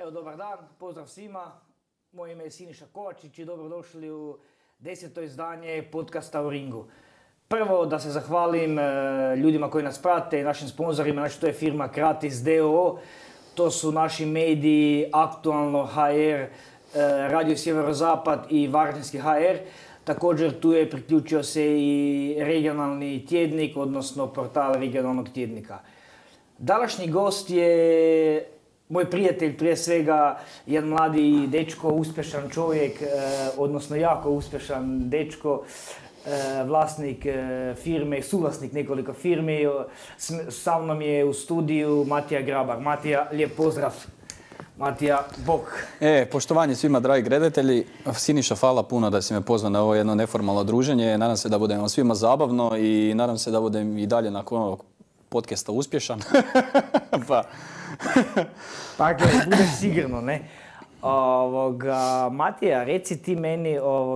Dobar dan, pozdrav svima. Moje ime je Siniša Kovačić i dobrodošli u 10. izdanje podcasta o ringu. Prvo da se zahvalim ljudima koji nas prate i našim sponzorima, znači to je firma Kratis d.o.o. To su naši mediji Aktualno HR, Radio Sjeverozapad i Varaždinski HR. Također tu je priključio se i regionalni tjednik, odnosno portal regionalnog tjednika. Današnji gost je moj prijatelj, prije svega jedan mladi dečko, uspješan čovjek, odnosno jako uspješan dečko, vlasnik firme, suvlasnik nekoliko firmi. Sa mnom je u studiju Matija Grabar. Matija, lijep pozdrav. Matija, bok. Poštovanje svima, dragi gledatelji. Siniša, hvala puno da si me pozvao na ovo jedno neformalno druženje. Nadam se da budemo svima zabavno i nadam se da budem i dalje nakon ovog podcasta uspješan. Dakle, budeš sigurno, ne? Matija, reci ti meni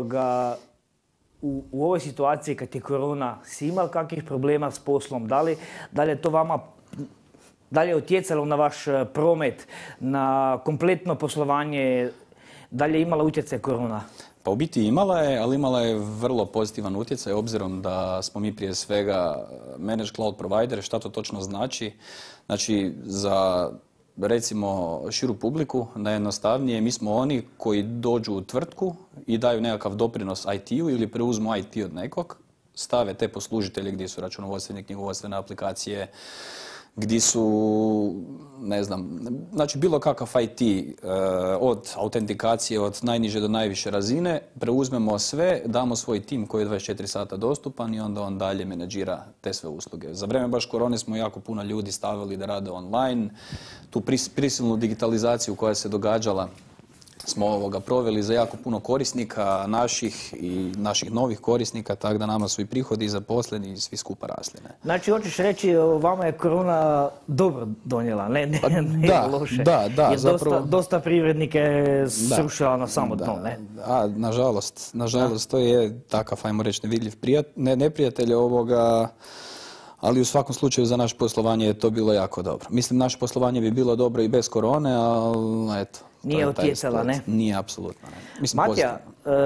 u ovoj situaciji kad je korona, si imao kakvih problema s poslom? Da li je to vama, da li je utjecalo na vaš promet, na kompletno poslovanje, da li je imala utjecaj korona? Pa u biti imala je, ali imala je vrlo pozitivan utjecaj obzirom da smo mi prije svega managed cloud provider. Šta to točno znači? Znači za recimo širu publiku, najjednostavnije, mi smo oni koji dođu u tvrtku i daju nekakav doprinos IT-u ili preuzmu IT od nekog, stave te poslužitelje gdje su računovodstvene, knjigovodstvene aplikacije, gdje su, ne znam, znači bilo kakav IT, od autentikacije, od najniže do najviše razine, preuzmemo sve, damo svoj tim koji je 24 sata dostupan i onda on dalje menadžira te sve usluge. Za vrijeme baš korone smo jako puno ljudi stavili da rade online, tu prisilnu digitalizaciju koja se događala smo proveli za jako puno korisnika naših i naših novih korisnika, tako da nama su i prihodi zaposleni i svi skupa rasli. Ne? Znači, hoćeš reći, vama je korona dobro donijela, ne loše. Da, jer zapravo dosta privrednike srušila na samo dno, ne? Nažalost, to je takav, ajmo reći, nevidljiv neprijatelj ali u svakom slučaju za naše poslovanje je to bilo jako dobro. Mislim, naše poslovanje bi bilo dobro i bez korone, ali eto. Nije utjecala, ne? Nije, apsolutno. Mislim, Matija,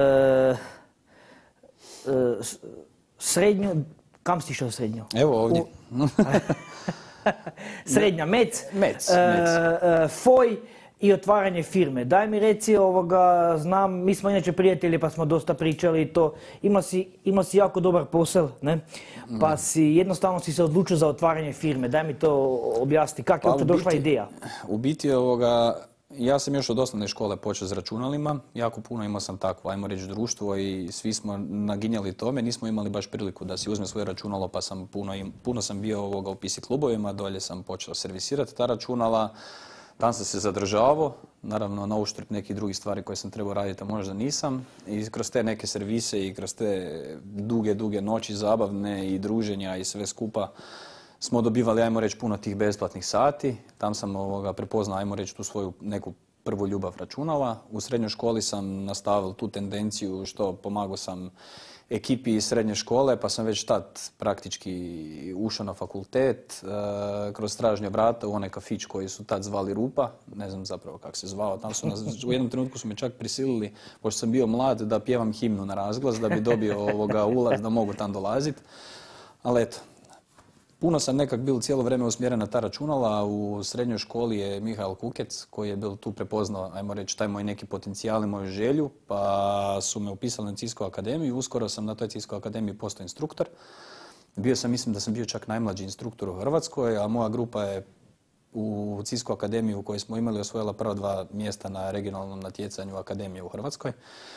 srednju, kam si išao srednju? Evo ovdje. Srednja, Mec. FOJ i otvaranje firme. Daj mi reci, znam, mi smo inače prijatelji pa smo dosta pričali i to. Imao si jako dobar posao, ne? Pa jednostavno si se odlučio za otvaranje firme. Daj mi to objasni, kako je uopće došla ideja? U biti ja sam još od osnovne škole počeo s računalima, jako puno imao sam takvo, ajmo reći, društvo i svi smo naginjali tome, nismo imali baš priliku da si uzme svoje računalo pa sam puno sam bio u PC klubovima, dolje sam počeo servisirati ta računala, tam sam se zadržavao, naravno na uštrb nekih drugih stvari koje sam trebao raditi, a možda nisam, i kroz te neke servise i kroz te duge noći zabavne i druženja i sve skupa smo dobivali, ajmo reći, puno tih besplatnih sati. Tam sam prepoznao, ajmo reći, tu svoju neku prvu ljubav računala. U srednjoj školi sam nastavio tu tendenciju što pomagao sam ekipi iz srednje škole, pa sam već tad praktički ušao na fakultet kroz stražnja vrata u onaj kafić koji su tad zvali Rupa, ne znam zapravo kako se zvao. Tam su u jednom trenutku su me čak prisilili, pošto sam bio mlad, da pjevam himnu na razglas, da bi dobio ulaz, da mogu tam dolaziti. Ali eto, puno sam nekak bil cijelo vrijeme usmjeren na ta računala. U srednjoj školi je Mihael Kukec koji je bil tu prepoznao, ajmo reći, taj moj neki potencijal i moju želju, pa su me upisali na CISCO akademiju. Uskoro sam na toj CISCO akademiji postao instruktor. Mislim da sam bio čak najmlađi instruktor u Hrvatskoj, a moja grupa je u CISCO akademiju u kojoj smo imali osvojila prva 2 mjesta na regionalnom natjecanju akademije u Hrvatskoj.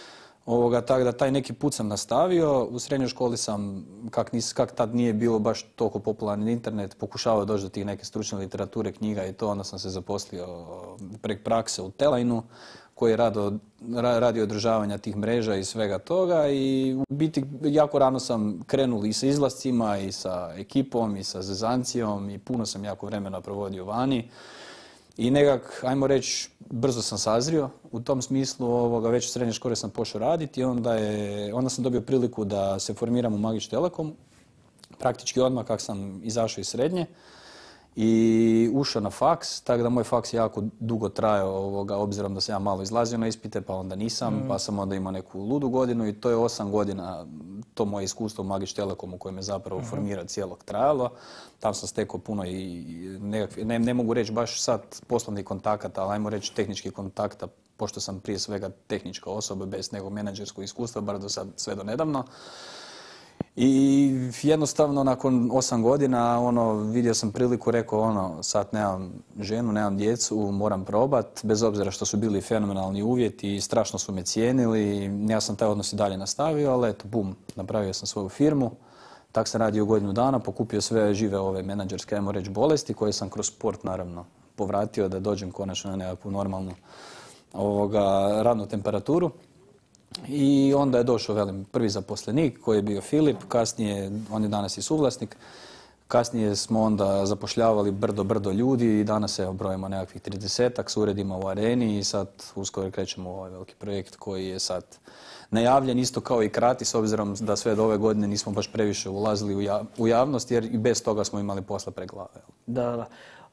Tako da taj neki put sam nastavio. U srednjoj školi sam, kak tad nije bilo baš toliko popularan internet, pokušavao doći do tih neke stručne literature, knjiga i to, onda sam se zaposlio prek prakse u Telajnu, koji je radio održavanja tih mreža i svega toga, i u biti jako rano sam krenul i sa izlascima i sa ekipom i sa zezancijom i puno sam jako vremena provodio vani. I nekak, ajmo reći, brzo sam sazrio u tom smislu, već u srednje škole sam počeo raditi i onda sam dobio priliku da se formiram u Magic Telekom, praktički odmah kak sam izašao iz srednje. i ušao na faks, tako da moj faks je jako dugo trajao, obzirom da sam ja malo izlazio na ispite, pa onda nisam, pa sam onda imao neku ludu godinu i to je 8 godina, to moje iskustvo u Magic Telekomu koje me zapravo formira cijelog trajalo. Tam sam stekao puno i ne mogu reći baš sad poslovnih kontakata, ali ajmo reći tehničkih kontakta, pošto sam prije svega tehnička osoba bez nekog menadžerskog iskustva, bar do sad, sve do nedavno. I jednostavno nakon 8 godina vidio sam priliku, rekao sad nemam ženu, nemam djecu, moram probat, bez obzira što su bili fenomenalni uvjeti i strašno su me cijenili. Ja sam taj odnos i dalje nastavio, ali eto, bum, napravio sam svoju firmu. Tak sam radio godinu dana, pokupio sve žive ove menadžerske, ajmo reći, bolesti koje sam kroz sport naravno povratio da dođem konačno na nekakvu normalnu radnu temperaturu. I onda je došao, prvi zaposlenik koji je bio Filip, kasnije, on je danas i suvlasnik, kasnije smo onda zapošljavali brdo ljudi i danas evo brojimo nekakvih 30-ak s uredima u Areni i sad uskoro krećemo u ovaj veliki projekt koji je sad najavljen isto kao i Krati, s obzirom da sve do ove godine nismo baš previše ulazili u javnost jer i bez toga smo imali posla pre glave. Da.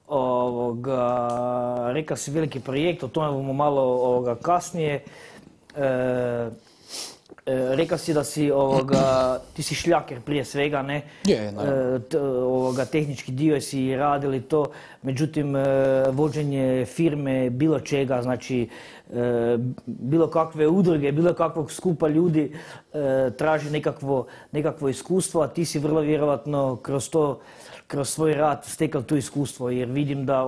Rekao si veliki projekt, o tome bomo malo kasnije. Rekao si da si ti si šljaker prije svega, ne? Tehnički dio si radili to, međutim vođenje firme, bilo čega, znači bilo kakve udruge, bilo kakvog skupa ljudi traži nekakvo iskustvo, a ti si vrlo vjerojatno kroz svoj rad stekao to iskustvo, jer vidim da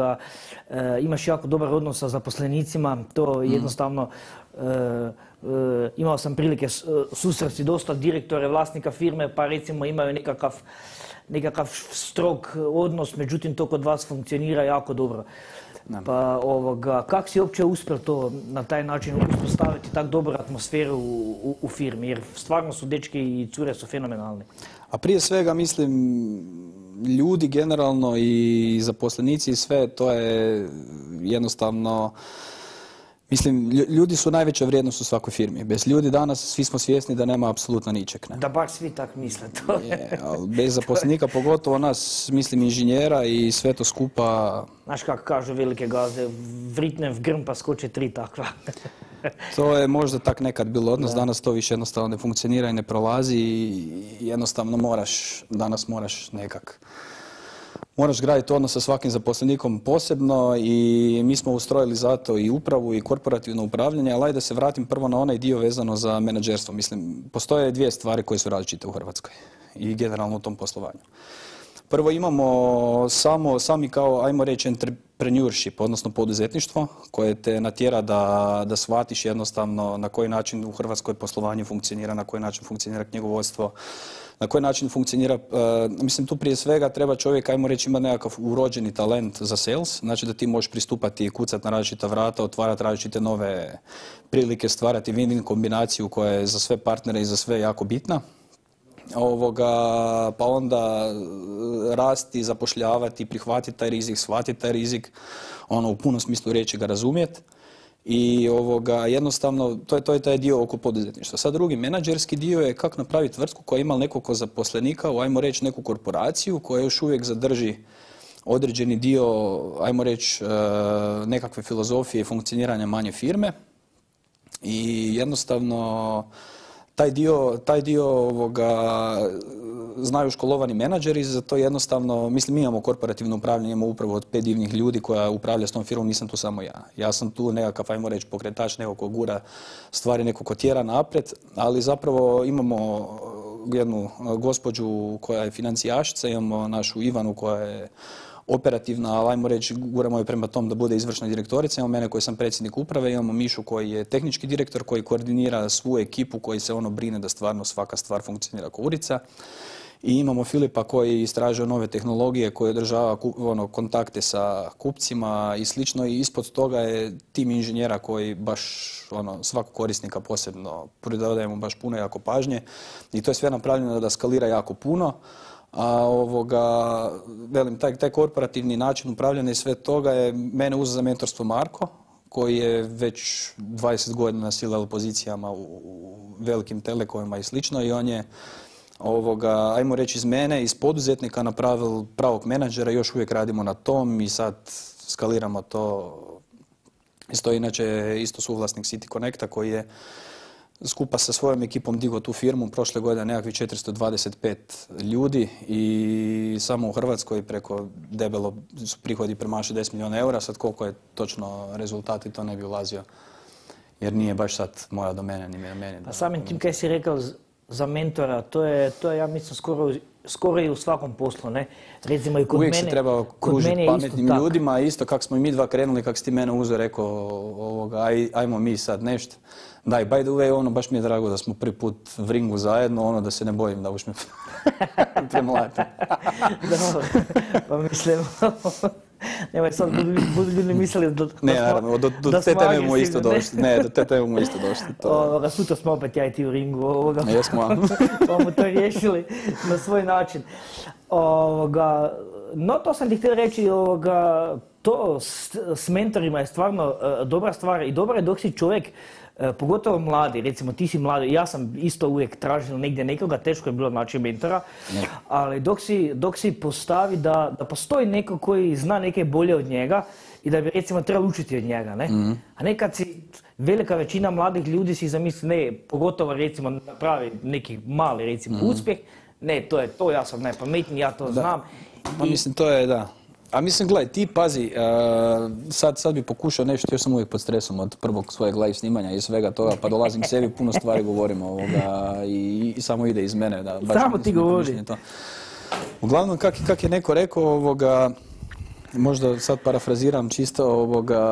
imaš jako dobar odnos sa zaposlenicima, to jednostavno imao sam prilike susresti dosta direktore, vlasnika firme, pa recimo imaju nekakav strog odnos, međutim to kod vas funkcionira jako dobro. Pa kako si uopće uspio to na taj način uspostaviti tako dobru atmosferu u firmi, jer stvarno su dečki i cure su fenomenalni. A prije svega mislim ljudi generalno i zaposlenici i sve, to je jednostavno, mislim, ljudi su najveća vrijednost u svakoj firmi. Bez ljudi danas svi smo svjesni da nema apsolutno ničeg. Ne? Da baš svi tak misle to. Bez zaposlenika, pogotovo nas, mislim, inženjera i sve to skupa. Znaš kako kažu velike gazde, vritnem v grm pa skoče 3 takva. To je možda tak nekad bilo odnos, danas to više jednostavno ne funkcionira i ne prolazi i jednostavno danas moraš moraš graditi odnos sa svakim zaposlenikom posebno i mi smo ustrojili zato i upravu i korporativno upravljanje, ali da se vratim prvo na onaj dio vezano za menadžerstvo. Mislim, postoje 2 stvari koje su različite u Hrvatskoj i generalno u tom poslovanju. Prvo imamo sami kao, ajmo reći, entrepreneurship, odnosno poduzetništvo, koje te natjera da shvatiš jednostavno na koji način u Hrvatskoj poslovanje funkcionira, na koji način funkcionira knjigovodstvo, na koji način funkcionira, mislim tu prije svega treba čovjek, ajmo reći, ima nekakav urođeni talent za sales, znači da ti možeš pristupati i kucati na različita vrata, otvarati različite nove prilike, stvarati win-win kombinaciju koja je za sve partnere i za sve jako bitna. Pa onda rasti, zapošljavati, prihvatiti taj rizik, shvatiti taj rizik, u punom smislu riječi ga razumjeti. I jednostavno, to je taj dio oko poduzetništva. Sad drugi menadžerski dio je kako napraviti tvrtku koja ima nekoliko zaposlenika, ajmo reći neku korporaciju koja još uvijek zadrži određeni dio, ajmo reći, nekakve filozofije i funkcioniranja manje firme. I jednostavno taj dio znaju školovani menadžeri, zato jednostavno, mislim, mi imamo korporativno upravljanje, imamo upravo od 5 divnih ljudi koja upravlja s tom firmom, nisam tu samo ja. Ja sam tu nekakav, ajmo reći, pokretač, nekog ko gura stvari, nekog ko tjera naprijed, ali zapravo imamo jednu gospođu koja je financijašica, imamo našu Ivanu koja je operativna, ali ajmo reći, guramo je prema tom da bude izvršna direktorica, imamo mene koji sam predsjednik uprave, imamo Mišu koji je tehnički direktor, koji koordinira svu ekipu, koji se brine da stvarno svaka stvar funkcionira kao urica. I imamo Filipa koji istražuje nove tehnologije, koji održava kontakte sa kupcima i slično, i ispod toga je tim inženjera koji baš svakog korisnika posebno pridaje mu baš puno jako pažnje i to je sve napravljeno da skalira jako puno. A velim, taj korporativni način upravljanja i sve toga je mene uzeo za mentorstvo Marko, koji je već 20 godina na C-level pozicijama u velikim telekomima i slično, i on je ajmo reći iz mene, iz poduzetnika napravili pravog menadžera, još uvijek radimo na tom i sad skaliramo to. Isto inače isto suvlasnik City Connecta koji je skupa sa svojom ekipom digao tu firmu, prošle godine nekakvih 425 ljudi i samo u Hrvatskoj preko debelo su prihodi premašili 10 milijuna eura, sad koliko je točno rezultati to ne bi ulazio, jer nije baš sad moja domena, ni meni. A samim tim kaj si rekao za mentora, to je ja mislim skoro i u svakom poslu, ne? Recimo i kod uvijek mene. Uvijek se treba kružiti pametnim ljudima, isto kako smo i mi dva krenuli, kako si ti mene uzeo, rekao, ajmo mi sad nešto. Daj, by the way, baš mi je drago da smo prvi put v ringu zajedno, da se ne bojim da uš me premlati. Dobro, pa mislim, nemoj sad, budu ljudi mislili da ne, naravno, do te teme mu isto došli. Ne, do te teme mu isto došli. Sutra smo opet ja i ti u ringu, Jesmo. pa mu to riješili na svoj način. No, to sam ti htio reći, to s mentorima je stvarno dobra stvar i dobra je dok si čovjek, pogotovo mladi, recimo ti si mladi, ja sam isto uvijek tražio negdje nekoga, teško je bilo naći mentora, ali dok si postavi da postoji neko koji zna neke bolje od njega i da bi recimo trebalo učiti od njega, ne? A ne kad si, velika većina mladih ljudi si zamisli, ne, pogotovo recimo napravi neki mali recimo uspjeh, ne, to ja sam najpametniji, ja to znam. Pa mislim, to je, da. A mislim, gledaj, ti pazi, sad bi pokušao nešto, još sam uvijek pod stresom od prvog svojeg live snimanja i svega toga, pa dolazim k sebi, puno stvari govorimo i samo ide iz mene. Da, samo ti govori. Uglavnom, kak je neko rekao, možda sad parafraziram čisto,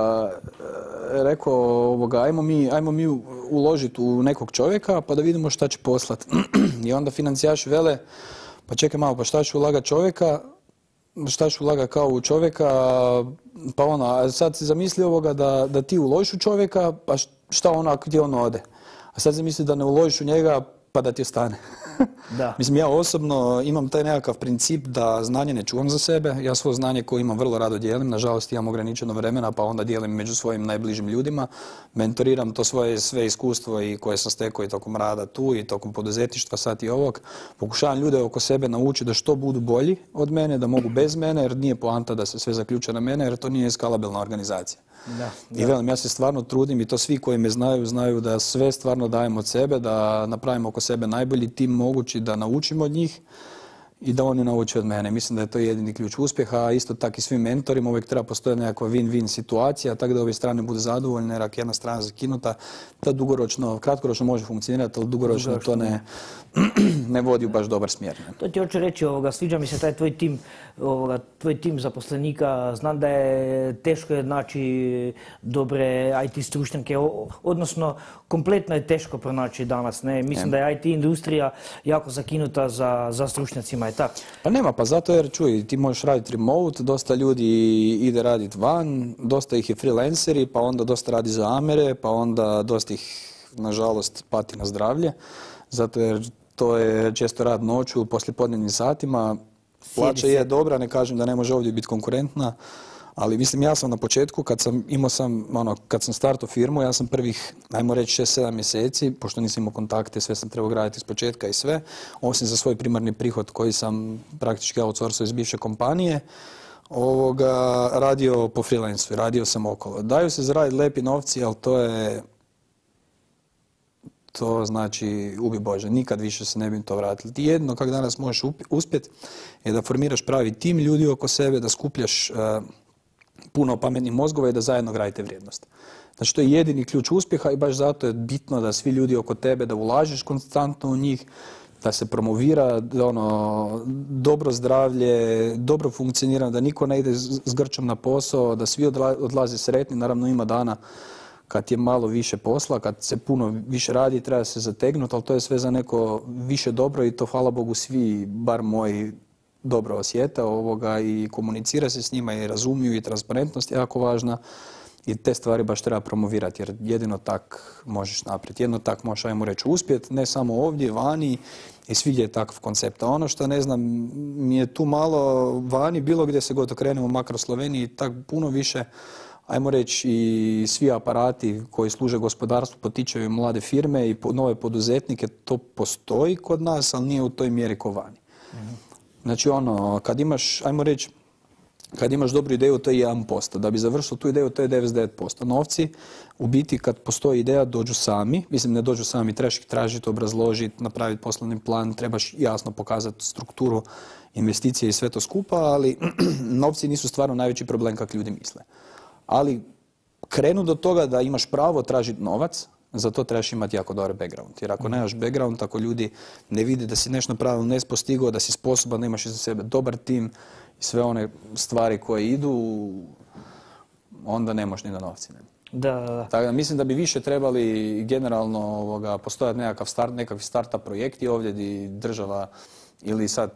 rekao, ajmo mi uložiti u nekog čovjeka pa da vidimo šta će poslati. I onda financijaši vele, pa čekaj malo, pa šta ću ulagati čovjeka, šta ću ulagati kao u čovjeka, pa a sad si zamisli da ti uložiš u čovjeka, pa šta gdje on ode. A sad zamisli da ne uložiš u njega, pa da ti ostane. Da. Mislim, ja osobno imam taj nekakav princip da znanje ne čuvam za sebe. Ja svoje znanje koje imam vrlo rado dijelim. Nažalost, imam ograničeno vremena, pa onda dijelim među svojim najbližim ljudima. Mentoriram to svoje sve iskustvo i koje sam stekao i tokom rada tu i tokom poduzetništva sad i ovog. Pokušavam ljude oko sebe naučiti da što budu bolji od mene, da mogu bez mene, jer nije poanta da se sve zaključa na mene, jer to nije skalabilna organizacija. Da. I velim, ja se stvarno trudim i to svi koji me znaju da sve stvarno dajem od sebe, da napravimo oko sebe najbolji tim mogući, da naučimo od njih i da oni nauče od mene. Mislim da je to jedini ključ uspjeha, a isto tako i svim mentorima uvijek treba postojati nekakva win-win situacija, tako da obje strane budu zadovoljne, jer ako jedna strana zakinuta, to kratkoročno može funkcionirati, ali dugoročno to ne vodi u baš dobar smjer. Ne? To ti hoću reći, sviđa mi se taj tvoj tim zaposlenika, znam da je teško naći dobre IT stručnjake, odnosno kompletno je teško pronaći danas, ne? Mislim da je IT industrija jako zakinuta za stručnjacima, je tako? Pa nema, pa zato jer čuj, ti možeš raditi remote, dosta ljudi ide raditi van, dosta ih je freelanceri, pa onda dosta radi za Amere, pa onda dosta ih, nažalost, pati na zdravlje, zato jer to je često rad noću u poslijepodnevnim satima. Plaća je dobra, ne kažem da ne može ovdje biti konkurentna, ali mislim ja sam na početku, kad sam startao firmu, ja sam prvih, ajmo reći 6-7 mjeseci, pošto nisam imao kontakte, sve sam trebao graditi iz početka i sve, osim za svoj primarni prihod koji sam praktički outsourcao iz bivše kompanije, radio po freelancu, radio sam okolo. Daju se zaraditi lepi novci, ali to znači, ubi Bože, nikad više se ne bi to vratili. Ti jedino kako danas možeš uspjeti je da formiraš pravi tim ljudi oko sebe, da skupljaš puno pametnih mozgova i da zajedno gradite vrijednost. Znači, to je jedini ključ uspjeha i baš zato je bitno da svi ljudi oko tebe, da ulažeš konstantno u njih, da se promovira dobro zdravlje, dobro funkcioniranje, da niko ne ide s grčom na posao, da svi odlaze sretni. Naravno, ima dana kad je malo više posla, kad se puno više radi, treba se zategnuti, ali to je sve za neko više dobro i to, hvala Bogu, svi, bar moji, dobro osjete i komunicira se s njima i razumiju i transparentnost je jako važna i te stvari baš treba promovirati jer jedino tak možeš naprijed. Jedino tak možeš, ajmo reći, uspjeti, ne samo ovdje, vani i svigdje je takav koncept. A ono što ne znam, mi je tu malo vani, bilo gdje se god okrenemo, makar u Sloveniji, tak puno više ajmo reći, i svi aparati koji služe gospodarstvu potičaju mlade firme i nove poduzetnike, to postoji kod nas, ali nije u toj mjeri ko vani. Znači kad imaš, ajmo reći, kad imaš dobru ideju, to je 1%. Da bi završilo tu ideju, to je 99%. Novci, u biti, kad postoji ideja, dođu sami. Mislim, ne dođu sami, trebaš ih tražiti, obrazložiti, napraviti poslovni plan, trebaš jasno pokazati strukturu investicije i sve to skupa, ali novci nisu stvarno najveći problem kako ljudi misle. Ali krenu do toga da imaš pravo tražiti novac, za to trebaš imati jako dobar background. Jer ako nemaš background, ako ljudi ne vide da si nešto napravio, ne postigao, da si sposoban, da imaš iza sebe dobar tim i sve one stvari koje idu, onda ne možeš ni do novci. Da. Tako da mislim da bi više trebali generalno postojati nekakvi startup projekti ovdje gdje država ili sad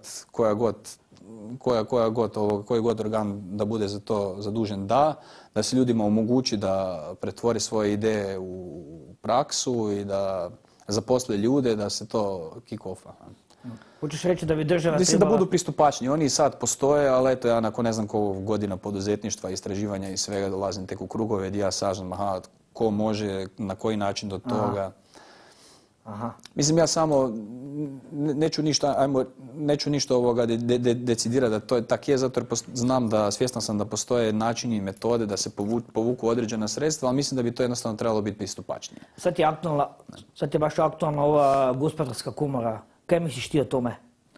koji god organ da bude za to zadužen da se ljudima omogući da pretvori svoje ideje u praksu i da zaposle ljude, da se to kick offa. Hoćeš reći da bi država mislim trebala... da budu pristupačni. Oni i sad postoje, ali eto ja nakon ne znam koliko godina poduzetništva, istraživanja i svega dolazim tek u krugove gdje ja sažem ko može, na koji način do toga. Aha. Mislim, ja samo neću ništa decidirati da to tak je, zato jer znam svjestan sam da postoje načini i metode da se povuku određena sredstva, ali mislim da bi to jednostavno trebalo biti pristupačnije. Sad je baš aktualna ova gospodarska komora. Kaj misliš ti o tome?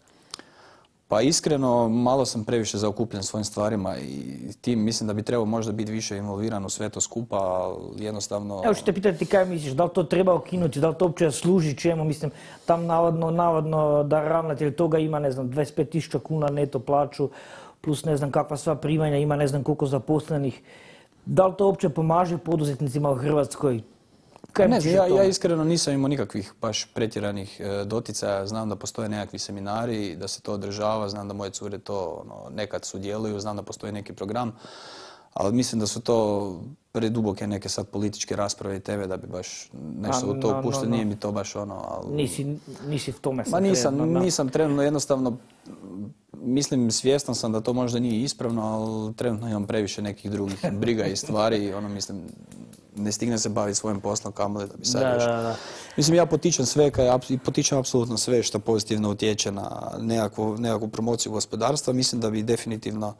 Pa iskreno, malo sam previše zaokupljen svojim stvarima i tim mislim da bi trebao možda biti više involviran u sve to skupa, ali jednostavno... Evo ću te pitati kaj misliš, da li to treba ukinuti, da li to uopće služi čemu, mislim, tam navodno da ravnatelj toga ima, ne znam, 25.000 kuna neto plaću, plus ne znam kakva sva primanja, ima ne znam koliko zaposlenih. Da li to uopće pomaže poduzetnicima u Hrvatskoj? Ne znam, ja iskreno nisam imao nikakvih baš pretjeranih doticaja. Znam da postoje nekakvi seminari, da se to održava, znam da moje cure to nekad sudjeluju, znam da postoji neki program, ali mislim da su to preduboke neke sad političke rasprave i teme da bi baš nešto u to upušteno, nije mi to baš ali... Nisi v tome sad nisam trenutno, jednostavno, mislim, svjestan sam da to možda nije ispravno, ali trenutno imam previše nekih drugih briga i stvari, mislim, ne stigne se baviti svojim poslom kamoli da bi sad još... Mislim, ja potičem apsolutno sve što pozitivno utječe na nekakvu promociju gospodarstva. Mislim da bi definitivno,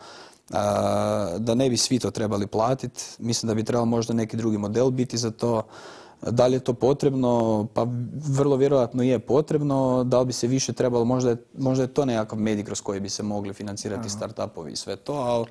da ne bi svi to trebali platiti. Mislim da bi trebalo možda neki drugi model biti za to. Da li je to potrebno? Pa vrlo vjerojatno je potrebno. Da li bi se više trebalo? Možda je to nekakav medij kroz koji bi se mogli financirati startupovi i sve to, ali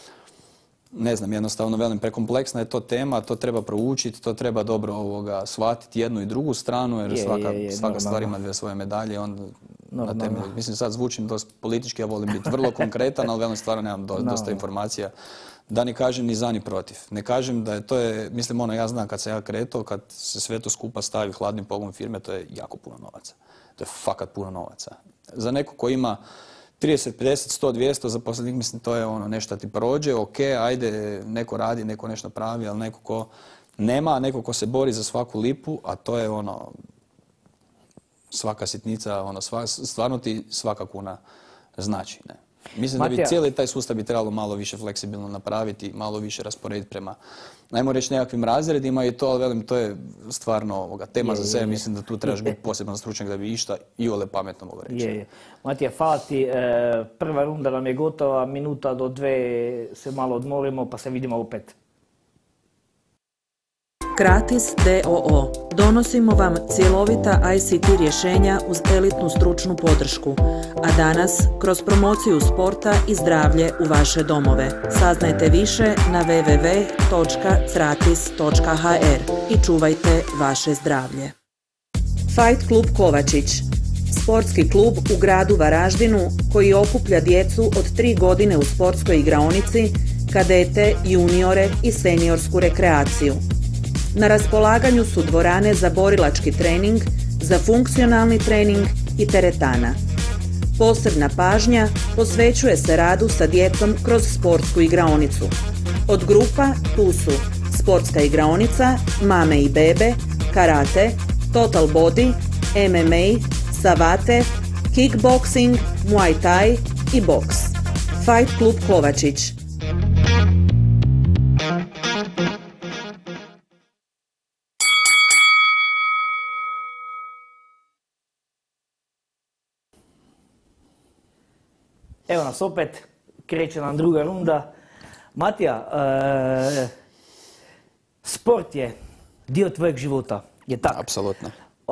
ne znam, jednostavno velim, prekompleksna je to tema, to treba proučiti, to treba dobro shvatiti jednu i drugu stranu, jer svaka stvar ima dvije svoje medalje. Na temelju, mislim, sad zvučim dosta politički, ja volim biti vrlo konkretan, ali velim, stvarno nemam dosta informacija. Da ne kažem ni za ni protiv. Ne kažem da mislim, ja znam kad sam ja kretao, kad se sve to skupa stavi hladni pogon firme, to je jako puno novaca. To je fakat puno novaca. Za neko ko ima 30, 50, 100, 200 zaposlenih, mislim, to je nešto ti prođe, ok, ajde, neko radi, neko nešto pravi, ali neko ko nema, neko ko se bori za svaku lipu, a to je svaka sitnica, stvarno ti svaka kuna znači, ne. Mislim da bi cijeli taj sustav bi trebalo malo više fleksibilno napraviti, malo više rasporediti prema, najmo reći, nekakvim razredima i to, ali velim, to je stvarno tema za sebe. Mislim da tu trebaš biti poseban stručnjak da bi išta iole pametno mogu reći. Matija, hvala ti. Prva runda nam je gotova, minuta do 2 se malo odmorimo pa se vidimo opet. Kratis d.o.o. Donosimo vam cjelovita ICT rješenja uz elitnu stručnu podršku, a danas kroz promociju sporta i zdravlje u vaše domove. Saznajte više na www.kratis.hr i čuvajte vaše zdravlje. Fight Klub Kovačić. Sportski klub u gradu Varaždinu koji okuplja djecu od 3 godine u sportskoj igraonici, kadete, juniore i seniorsku rekreaciju. Na raspolaganju su dvorane za borilački trening, za funkcionalni trening i teretana. Posebna pažnja posvećuje se radu sa djecom kroz sportsku igraonicu. Od grupa tu su sportska igraonica, mame i bebe, karate, total body, MMA, savate, kickboxing, muay thai i boks. Fight Klub Kovačić. Evo nas opet, kreće nam druga runda. Matija, sport je dio tvojeg života, je tako? Apsolutno.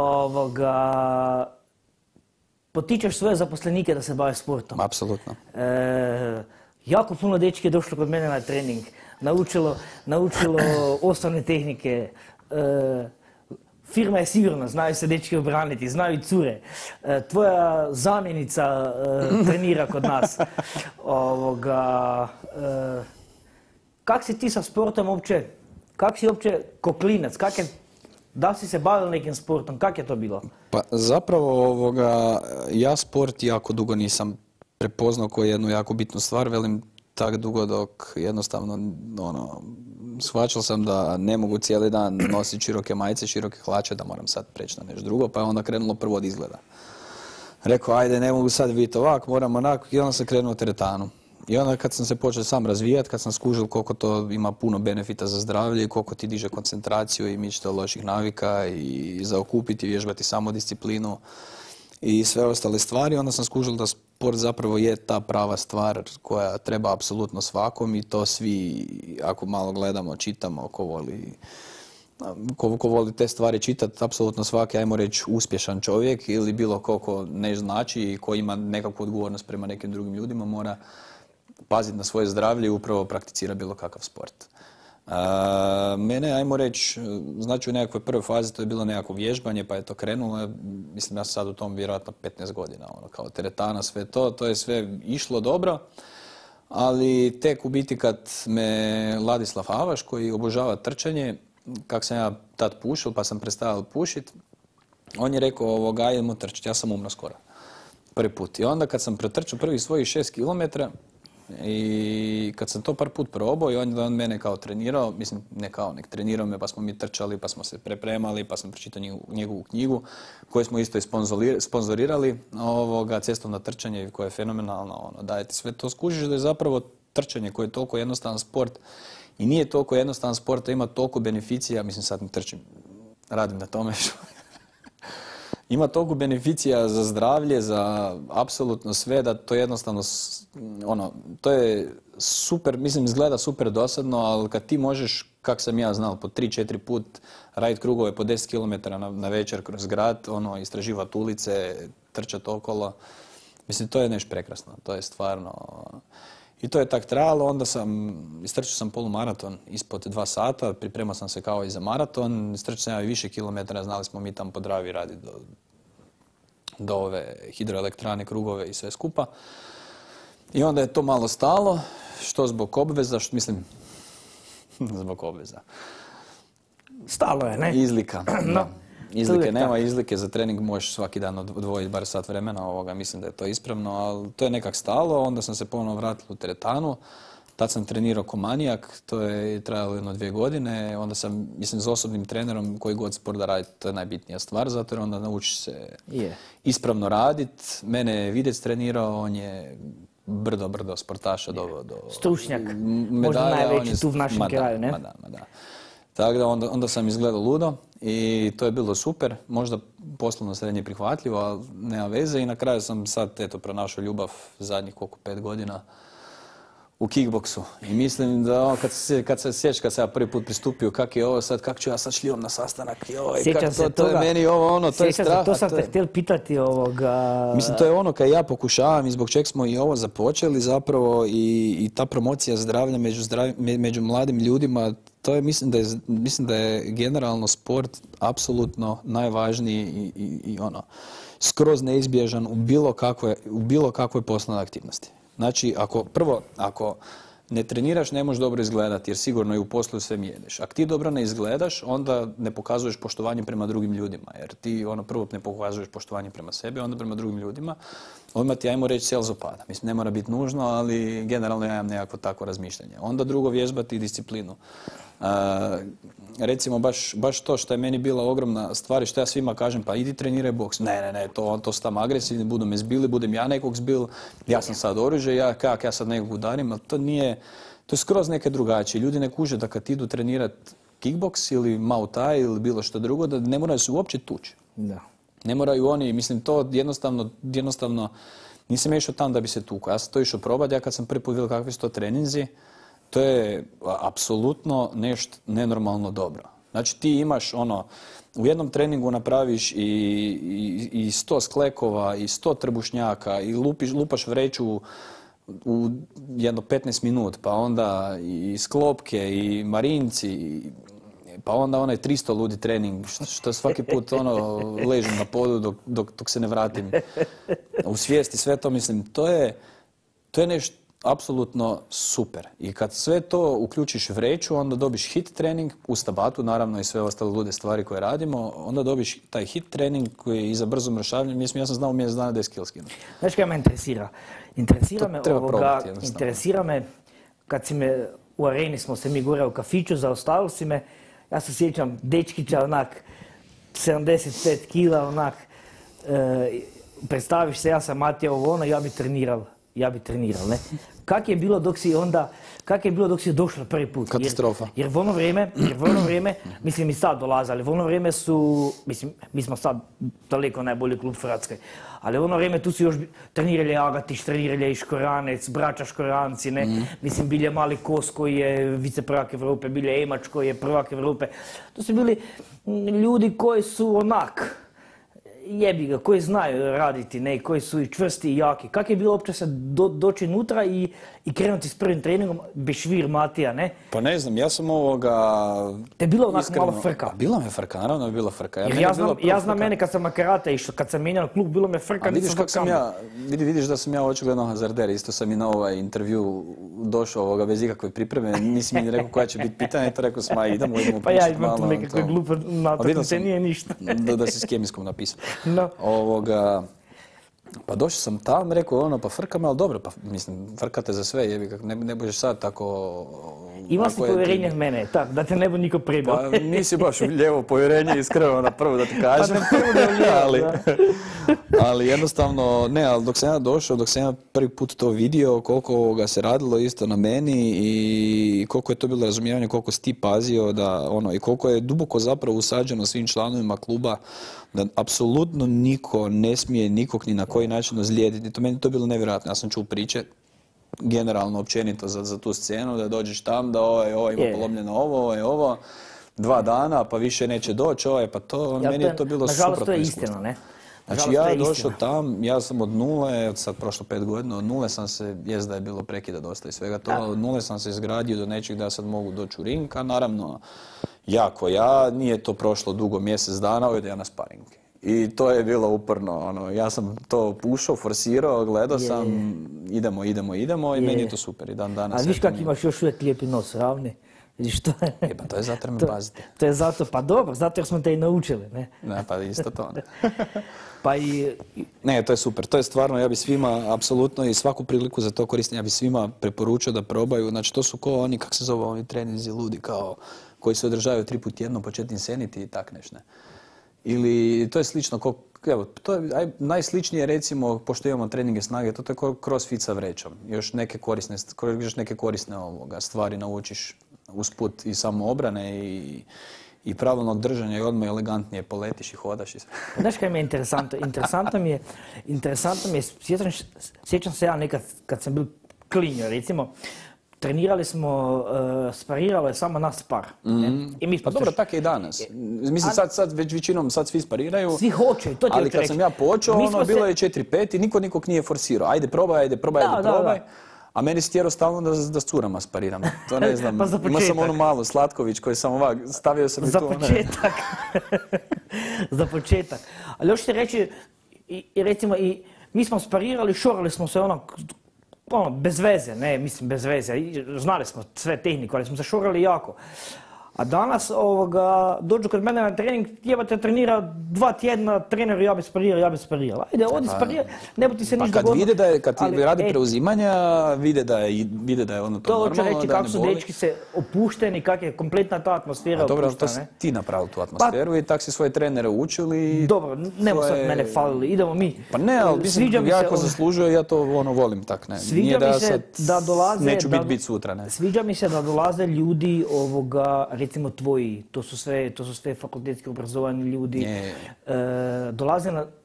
Potičeš svoje zaposlenike da se bave sportom. Apsolutno. Jako puno dečki je došlo kod mene na trening, naučilo osnovne tehnike. Firma je sigurna, znaju se dečki obraniti, znaju i cure. Tvoja zamjenica trenira kod nas. Kak si ti sa sportom uopće, kak si uopće ko klinac, da si se bavio nekim sportom, kak je to bilo? Pa zapravo ja sport jako dugo nisam prepoznao kao jednu jako bitnu stvar, velim tak dugo dok jednostavno shvaćao sam da ne mogu cijeli dan nositi široke majice, široke hlače, da moram sad preći na nešto drugo, pa je onda krenulo prvo od izgleda. Rekao, ajde, ne mogu sad biti ovak, moram onako, i onda sam krenuo teretanu. I onda kad sam se počeo sam razvijati, kad sam skužil koliko to ima puno benefita za zdravlje i koliko ti diže koncentraciju i mičite od loših navika i zaokupiti, vježbati samodisciplinu i sve ostale stvari, onda sam skužil da sport zapravo je ta prava stvar koja treba apsolutno svakom i to svi, ako malo gledamo, čitamo, ko voli te stvari čitati, apsolutno svaki, ajmo reći, uspješan čovjek ili bilo ko ne znači i ko ima nekakvu odgovornost prema nekim drugim ljudima, mora paziti na svoje zdravlje i upravo prakticira bilo kakav sport. Mene, ajmo reći, znači u nekakvoj prvoj fazi to je bilo nekako vježbanje, pa je to krenulo. Mislim, ja sam sad u tom vjerojatno 15 godina, kao teretana, sve to je sve išlo dobro. Ali tek u biti kad me Ladislav Avaš, koji obožava trčanje, kak sam ja tad pušil, pa sam prestao pušit, on je rekao, idemo trčati, ja sam umro skoro. Prvi put. I onda kad sam pretrčao prvih svojih 6 kilometra, i kad sam to par put probao i on mene kao trenirao, mislim nek trenirao me, pa smo mi trčali, pa smo se prepremali, pa sam pročitao njegovu knjigu koju smo isto i sponzorirali, cestovno trčanje koje je fenomenalno, daje ti sve to, skužiš da je zapravo trčanje koje je toliko jednostavan sport i nije toliko jednostavan sport, a ima toliko beneficija, mislim sad ne trčim, radim na tome što ima toliko beneficija za zdravlje, za apsolutno sve, da to jednostavno, to je super, mislim, izgleda super dosadno, ali kad ti možeš, kak sam ja znal, po 3-4 put raditi krugove po 10 km na večer kroz grad, istraživati ulice, trčati okolo, mislim, to je nešto prekrasno, to je stvarno. I to je tak trajalo, onda istrčao sam polumaraton ispod 2 sata, pripremao sam se kao i za maraton, istrčao sam ja i više kilometara, znali smo mi tamo po Dravi raditi do ove hidroelektrane, krugove i sve skupa. I onda je to malo stalo, što zbog obveza, zbog obveza. Stalo je, ne? Izlika. No. Izlike nema, izlike za trening možeš svaki dan odvojiti bar sat vremena, mislim da je to ispravno, ali to je nekak stalo, onda sam se ponovno vratio u teretanu, tad sam trenirao ko manijak, to je trajalo 1-2 godine, onda sam, mislim, s osobnim trenerom koji god sport da raditi, to je najbitnija stvar, zato jer onda naučiš se ispravno raditi. Mene je Videc trenirao, on je brdo sportaša do stručnjak, medalja, možda najveći tu u našem kraju, ne? Da. Tako da onda sam izgledao ludo i to je bilo super, možda poslovno srednje prihvatljivo, ali nema veze i na kraju sam sad pronašao ljubav zadnjih 5 godina u kickboksu. I mislim da kad se ja prvi put pristupio, kak je ovo sad, kak ću ja sad šljivom na sastanak, to je meni to je strah. To sam te htjeli pitati Mislim, to je kad ja pokušavam i zbog čeg smo i ovo započeli zapravo i ta promocija zdravlja među mladim ljudima, to je, mislim da je generalno sport apsolutno najvažniji i skroz neizbježan u bilo kakvoj poslovnoj aktivnosti. Znači, ako ne treniraš, ne možeš dobro izgledati, jer sigurno i u poslu sve mijenjaš. Ako ti dobro ne izgledaš, onda ne pokazuješ poštovanje prema drugim ljudima, jer ti prvo ne pokazuješ poštovanje prema sebi, onda prema drugim ljudima. Odmah ti, ajmo reći, sales opada. Mislim, ne mora biti nužno, ali generalno ja imam nekako takvo razmišljanje. Onda drugo, vježbati disciplinu. Recimo, baš to što je meni bila ogromna stvar i što ja svima kažem, pa idi treniraj boks. Ne, to su tamo agresivni, budu me zbili, budem ja nekog zbil, ja sam sad oružje, ja sad nekog udarim, ali to je skroz neke drugačije. Ljudi ne kuže da kad idu trenirati kickboks ili Muay Thai ili bilo što drugo, da ne moraju se uopće tući. Da. Ne moraju oni, mislim, to jednostavno Nisam išao tam da bi se tukao. Ja sam to išao probati, ja kad sam prvi put vidio kakvi su to treninzi, to je apsolutno nešto nenormalno dobro. Znači ti imaš u jednom treningu napraviš i 100 sklekova, i 100 trbušnjaka, i lupaš vreću u jedno 15 minut, pa onda i sklopke, i marinci, pa onda onaj 300 ludi trening, što svaki put ležim na podu dok se ne vratim u svijesti, sve to, mislim, to je nešto apsolutno super. I kad sve to uključiš vreću, onda dobiš hit trening uz tabatu, naravno i sve ostale lude stvari koje radimo, onda dobiš taj hit trening koji je i za brzo mršavljanje. Mislim, ja sam znao u mjesec dana 10 kg skinu. Znaš kaj me interesira? Interesira me kad si me u areni smo se mi gore u kafiću, zaustavili si me, ja se sjećam dečkića onak 75 kila onak, predstaviš se, ja sam Matija ja bi treniral, ne? Kak je bilo dok si došla prvi put? Katastrofa. Jer u ono vrijeme, mislim i sad dolaze, ali u ono vrijeme su, mislim, mi smo sad daleko najbolji klub u Hrvatskoj, ali u ono vrijeme tu su još trenirali Agatić, trenirali i Škoranec, braća Škoranci, ne? Mislim, bilje Mali Kos koji je viceprvak Evrope, bilje Emač koji je prvak Evrope. To su bili ljudi koji su onak, jebi ga, koji znaju raditi, ne, koji su i čvrsti i jaki. Kak je bilo uopće sad doći unutra i krenuti s prvim treningom, Bešvir, Matija, ne? Pa ne znam, ja sam Te je bilo onako malo frka? Bila me frka, naravno je bila frka. Ja znam mene kad sam na karate išao, kad sam mijenjao klub, bilo me frka. Vidiš da sam ja očigledno hazarder, isto sam i na ovaj intervju došao bez ikakve pripreme, nisi mi rekao koja će biti pitanja, i to rekao sam, idemo pa ja imam tu nekakve glupe natakmice, nije ništa. Da si s kemijskom napisao. No. Pa došao sam tam, rekao pa frka me, ali dobro, pa mislim, frkate za sve, jebi kako, ne budeš sad tako... Imao si povjerenje v mene, tako, da te ne bu niko prebao. Pa nisi baš u lijevo povjerenje iskreno na prvo da ti kažem. Pa ne prvo da lijevo, ali jednostavno, ne, ali dok sam ja došao, dok sam ja prvi put to vidio, koliko ovoga se radilo isto na meni i koliko je to bilo razumijevanje, koliko si ti pazio da, i koliko je duboko zapravo usađeno svim članovima kluba, da apsolutno niko ne smije nikog ni na koji način ozlijediti. To meni to bilo nevjerojatno. Ja sam čuo priče, generalno općenito za tu scenu, da dođeš tam, da ovo ima polomljeno ovo, 2 dana, pa više neće doći, pa to, meni je to bilo suprotno iskustvo. Nažalost, to je istina, ne? Znači ja došao tam, ja sam od nule, sad prošlo 5 godina, od nule sam se, jest da je bilo prekida dosta i svega toga, od nule sam se izgradio do nečeg da sad mogu doći u ring, a naravno, nije to prošlo dugo, mjesec dana, ode ja na sparing. I to je bilo uporno, ja sam to pušao, forsirao, gledao sam, idemo i meni je to super i dan danas. A viš kak imaš još uvijek lijepi nos, ravni? Vidiš to je? Pa to je zato jer me pazite. To je zato, pa dobro, zato jer smo te i naučili, ne? Ne, pa isto to, ne. Ne, to je super, to je stvarno, ja bi svima, apsolutno i svaku priliku za to koristim, ja bi svima preporučio da probaju, znači to su oni, kak se zove, oni treninzi ludi koji se održavaju 3 puta tjedno, početni seniti i tak nešto. Ili to je slično, to je najsličnije recimo, pošto imamo treninge snage, to je crossfit sa vrećom. Još neke korisne stvari naučiš usput i samoobrane i pravilnog držanja i odmah elegantnije poletiš i hodaš i sve. Znaš kaj mi je interesantno? Interesantno mi je, sjećam se ja nekad kad sam bil klinjo, recimo, trenirali smo, spariralo je samo nas par. Pa dobro, tako je i danas. Mislim, sad već većinom sad svi spariraju. Svi hoće, to ti ali kad sam ja počeo, bilo je 4-5 i niko nikog nije forsirao. Ajde probaj. A meni si tjerao stalno da s curama spariram. To ne znam, imao sam onu malu Slatković koju sam ovak, stavio sam i tu. Za početak. Ali još ti reći, recimo, mi smo sparirali, šorali smo se bez veze, bez veze. Znali smo sve tehnike, ali smo se šorali jako. A danas dođu kod mene na trening, jebate trenira 2 tjedna, trener ja bi sparirao. Ajde, odi sparirao, ne bi ti se ništa dogodilo. Kad ti radi preuzimanja, vide da je ono to normalno. To hoću reći kako su dečki se opušteni, kak je kompletna ta atmosfera opuštena. Dobro, to si ti napravil tu atmosferu i tak si svoje trenere učili. Dobro, nemo sad mene falili, idemo mi. Pa ne, ali mislim, jako zaslužio, ja to volim tak, ne. Sviđa mi se da dolaze... Neću biti sutra, ne. Sviđa mi se da dolaze ljudi recimo tvoji, to su sve fakultetski obrazovani ljudi, dolaze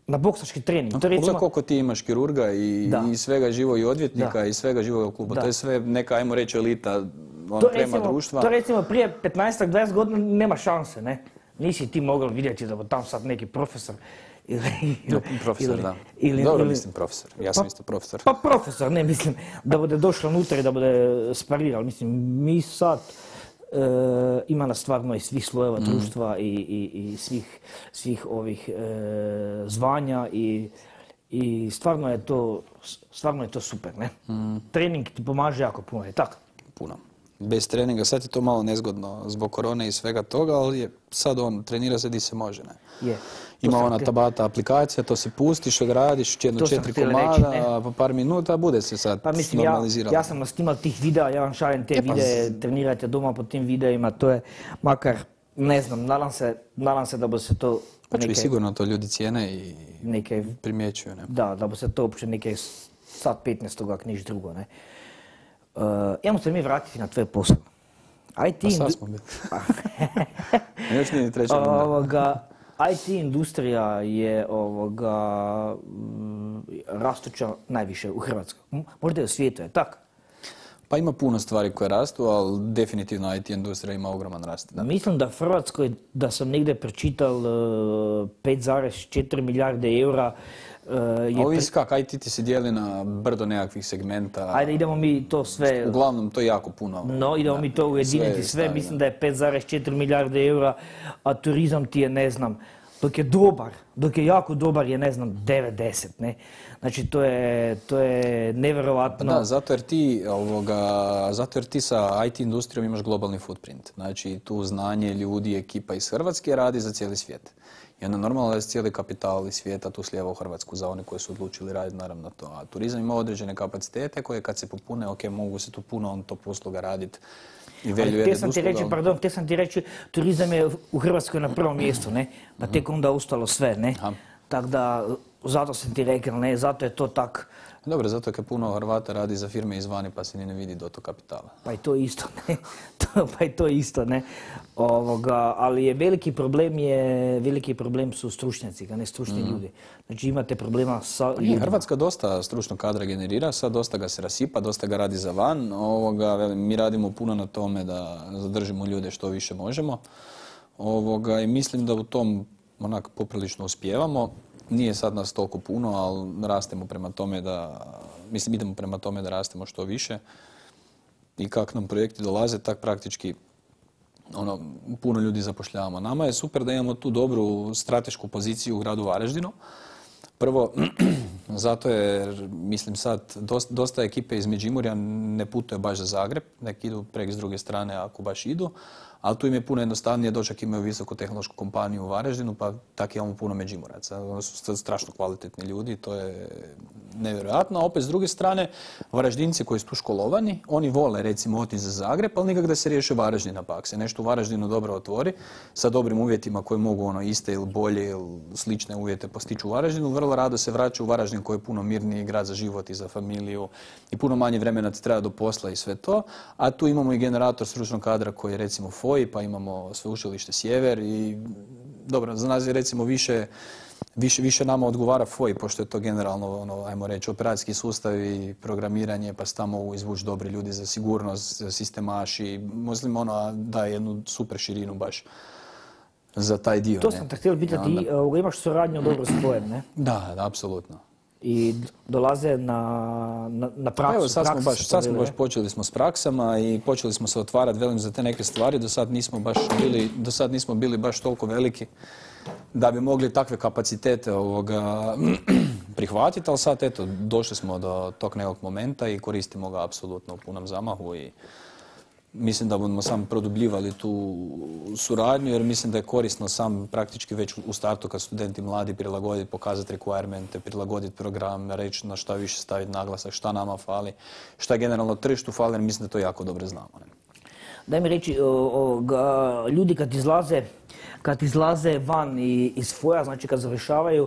na boksački trening. To Pogledaj recimo, koliko ti imaš kirurga Da. i svega živo i odvjetnika Da. i svega živog kluba. Da. To je sve neka, ajmo reći, elita to prema recimo, društva. to recimo prije 15-20 godina nema šanse, ne? Nisi ti mogao vidjeti da bi tam sad neki profesor Profesor, da. Dobro mislim profesor. Ja sam isto profesor. Pa profesor, ne mislim da bude došao unutra i da bude sparirao. Mislim, mi sad ima nas stvarno i svih slojeva društva i svih ovih zvanja i stvarno je to super, ne? Trening ti pomaže jako puno, je tako? Puno. Bez treninga, sad je to malo nezgodno zbog korone i svega toga, ali je sad trenira se di se može, ne? Je. Ima ona Tabata aplikacija, to si pustiš, odradiš jedno To sam 4 htio reći, komada, po par minuta, bude se sad Pa mislim, normaliziralo. ja sam nasnimal tih videa, ja vam šaljem te videe, trenirajte doma po tim videima, to je makar, ne znam, nadam se da bi se to Pa i sigurno to ljudi cijene i primjećuju, ne? Da bi se to uopće neke sad 15. ako niš drugo, ne. Ajmo se mi vratiti na tvoj posao. Pa sad smo bili. Još nije ni treća runda. IT industrija je rastuća najviše u Hrvatskoj. Možda i u svijetu, je tako? Pa ima puno stvari koje rastu, ali definitivno IT industrija ima ogroman rast. Da. Mislim da u Hrvatskoj, da sam negdje pročital 5,4 milijarde eura. Ovisi kako, IT ti se dijeli na brdo nekakvih segmenta. Ajde, idemo mi to sve... Uglavnom, to je jako puno. No, idemo mi to ujediniti sve. Mislim da je 5,4 milijarde eura, a turizam ti je, ne znam, dok je jako dobar je, ne znam, 9-10, ne? Znači, to je nevjerovatno. Pa da, zato jer ti sa IT industrijom imaš globalni footprint. Znači, tu znanje ljudi, ekipa iz Hrvatske radi za cijeli svijet. I onda normalno da je cijeli kapital iz svijeta tu slijeva u Hrvatsku za one koji su odlučili raditi naravno to. A turizam ima određene kapacitete koje kad se popune, ok, mogu se tu puno on top usluga raditi. Te sam ti reći, turizam je u Hrvatskoj na prvom mjestu, ne? Pa tek onda ostalo sve, ne? Tako da, zato sam ti rekao, ne? Zato je to tak. Dobro, zato kad puno Hrvata radi za firme izvani pa se ni ne vidi dotok kapitala. Pa i to isto, ne? Ali je veliki problem su stručnjaci, a ne stručni ljudi. Znači imate problema sa ljudima. Hrvatska dosta stručnog kadra generira, sad dosta ga se rasipa, dosta ga radi za van. Mi radimo puno na tome da zadržimo ljude što više možemo. I mislim da u tom onak poprilično uspijevamo. Nije sad nas toliko puno, ali rastemo prema tome idemo prema tome da rastemo što više. I kako nam projekti dolaze, tak praktički puno ljudi zapošljavamo. Nama je super da imamo tu dobru stratešku poziciju u gradu Varaždinu. Prvo, zato jer, mislim sad, dosta ekipe iz Međimurja ne putuje baš za Zagreb, neki idu prek s druge strane ako baš idu, ali tu im je puno jednostavnije doći ako imaju visokotehnološku kompaniju u Varaždinu, pa tako imamo puno Međimuraca. Oni su strašno kvalitetni ljudi, to je nevjerojatno. A opet s druge strane, Varaždinci koji su tu školovani, oni vole recimo otići za Zagreb, ali nikak da se riješe Varaždina pak se nešto u Varaždinu dobro otvori, sa dobrim uvjetima koji mogu iste ili bolje ili slične uvjete postići u Varaždinu, vrlo rado se vraćaju u Varaždin koji je puno mirniji grad za život i za familiju i puno manje vremena ti treba do posla i sve to. A tu imamo i generator stručnog kadra koji je recimo FOI, pa imamo Sveučilište Sjever i dobro, za nas je recimo više nama odgovara FOI, pošto je to generalno, ajmo reći, operacijski sustav i programiranje, pa se tamo mogu izvući dobri ljudi za sigurnost, sistemaši, mislim daje jednu super širinu baš za taj dio. To sam te htio pitati, imaš suradnju dobro s FOI-em, ne? Da, apsolutno. I dolaze na praksu. Evo, sad smo baš počeli smo s praksama i počeli smo se otvarati, velim, za te neke stvari. Do sad nismo bili baš toliko veliki da bi mogli takve kapacitete prihvatiti, ali sad eto, došli smo do tog nekog momenta i koristimo ga apsolutno u punom zamahu i mislim da budemo sam produbljivali tu suradnju jer mislim da je korisno sam praktički već u startu kad studenti mladi prilagoditi, pokazati requiremente, prilagoditi program, reći na šta više staviti naglasak, šta nama fali, šta generalno tržištu fali jer mislim da to jako dobro znamo. Ne? Daj mi reći, ljudi kad izlaze van iz FOI-a, znači kad završavaju,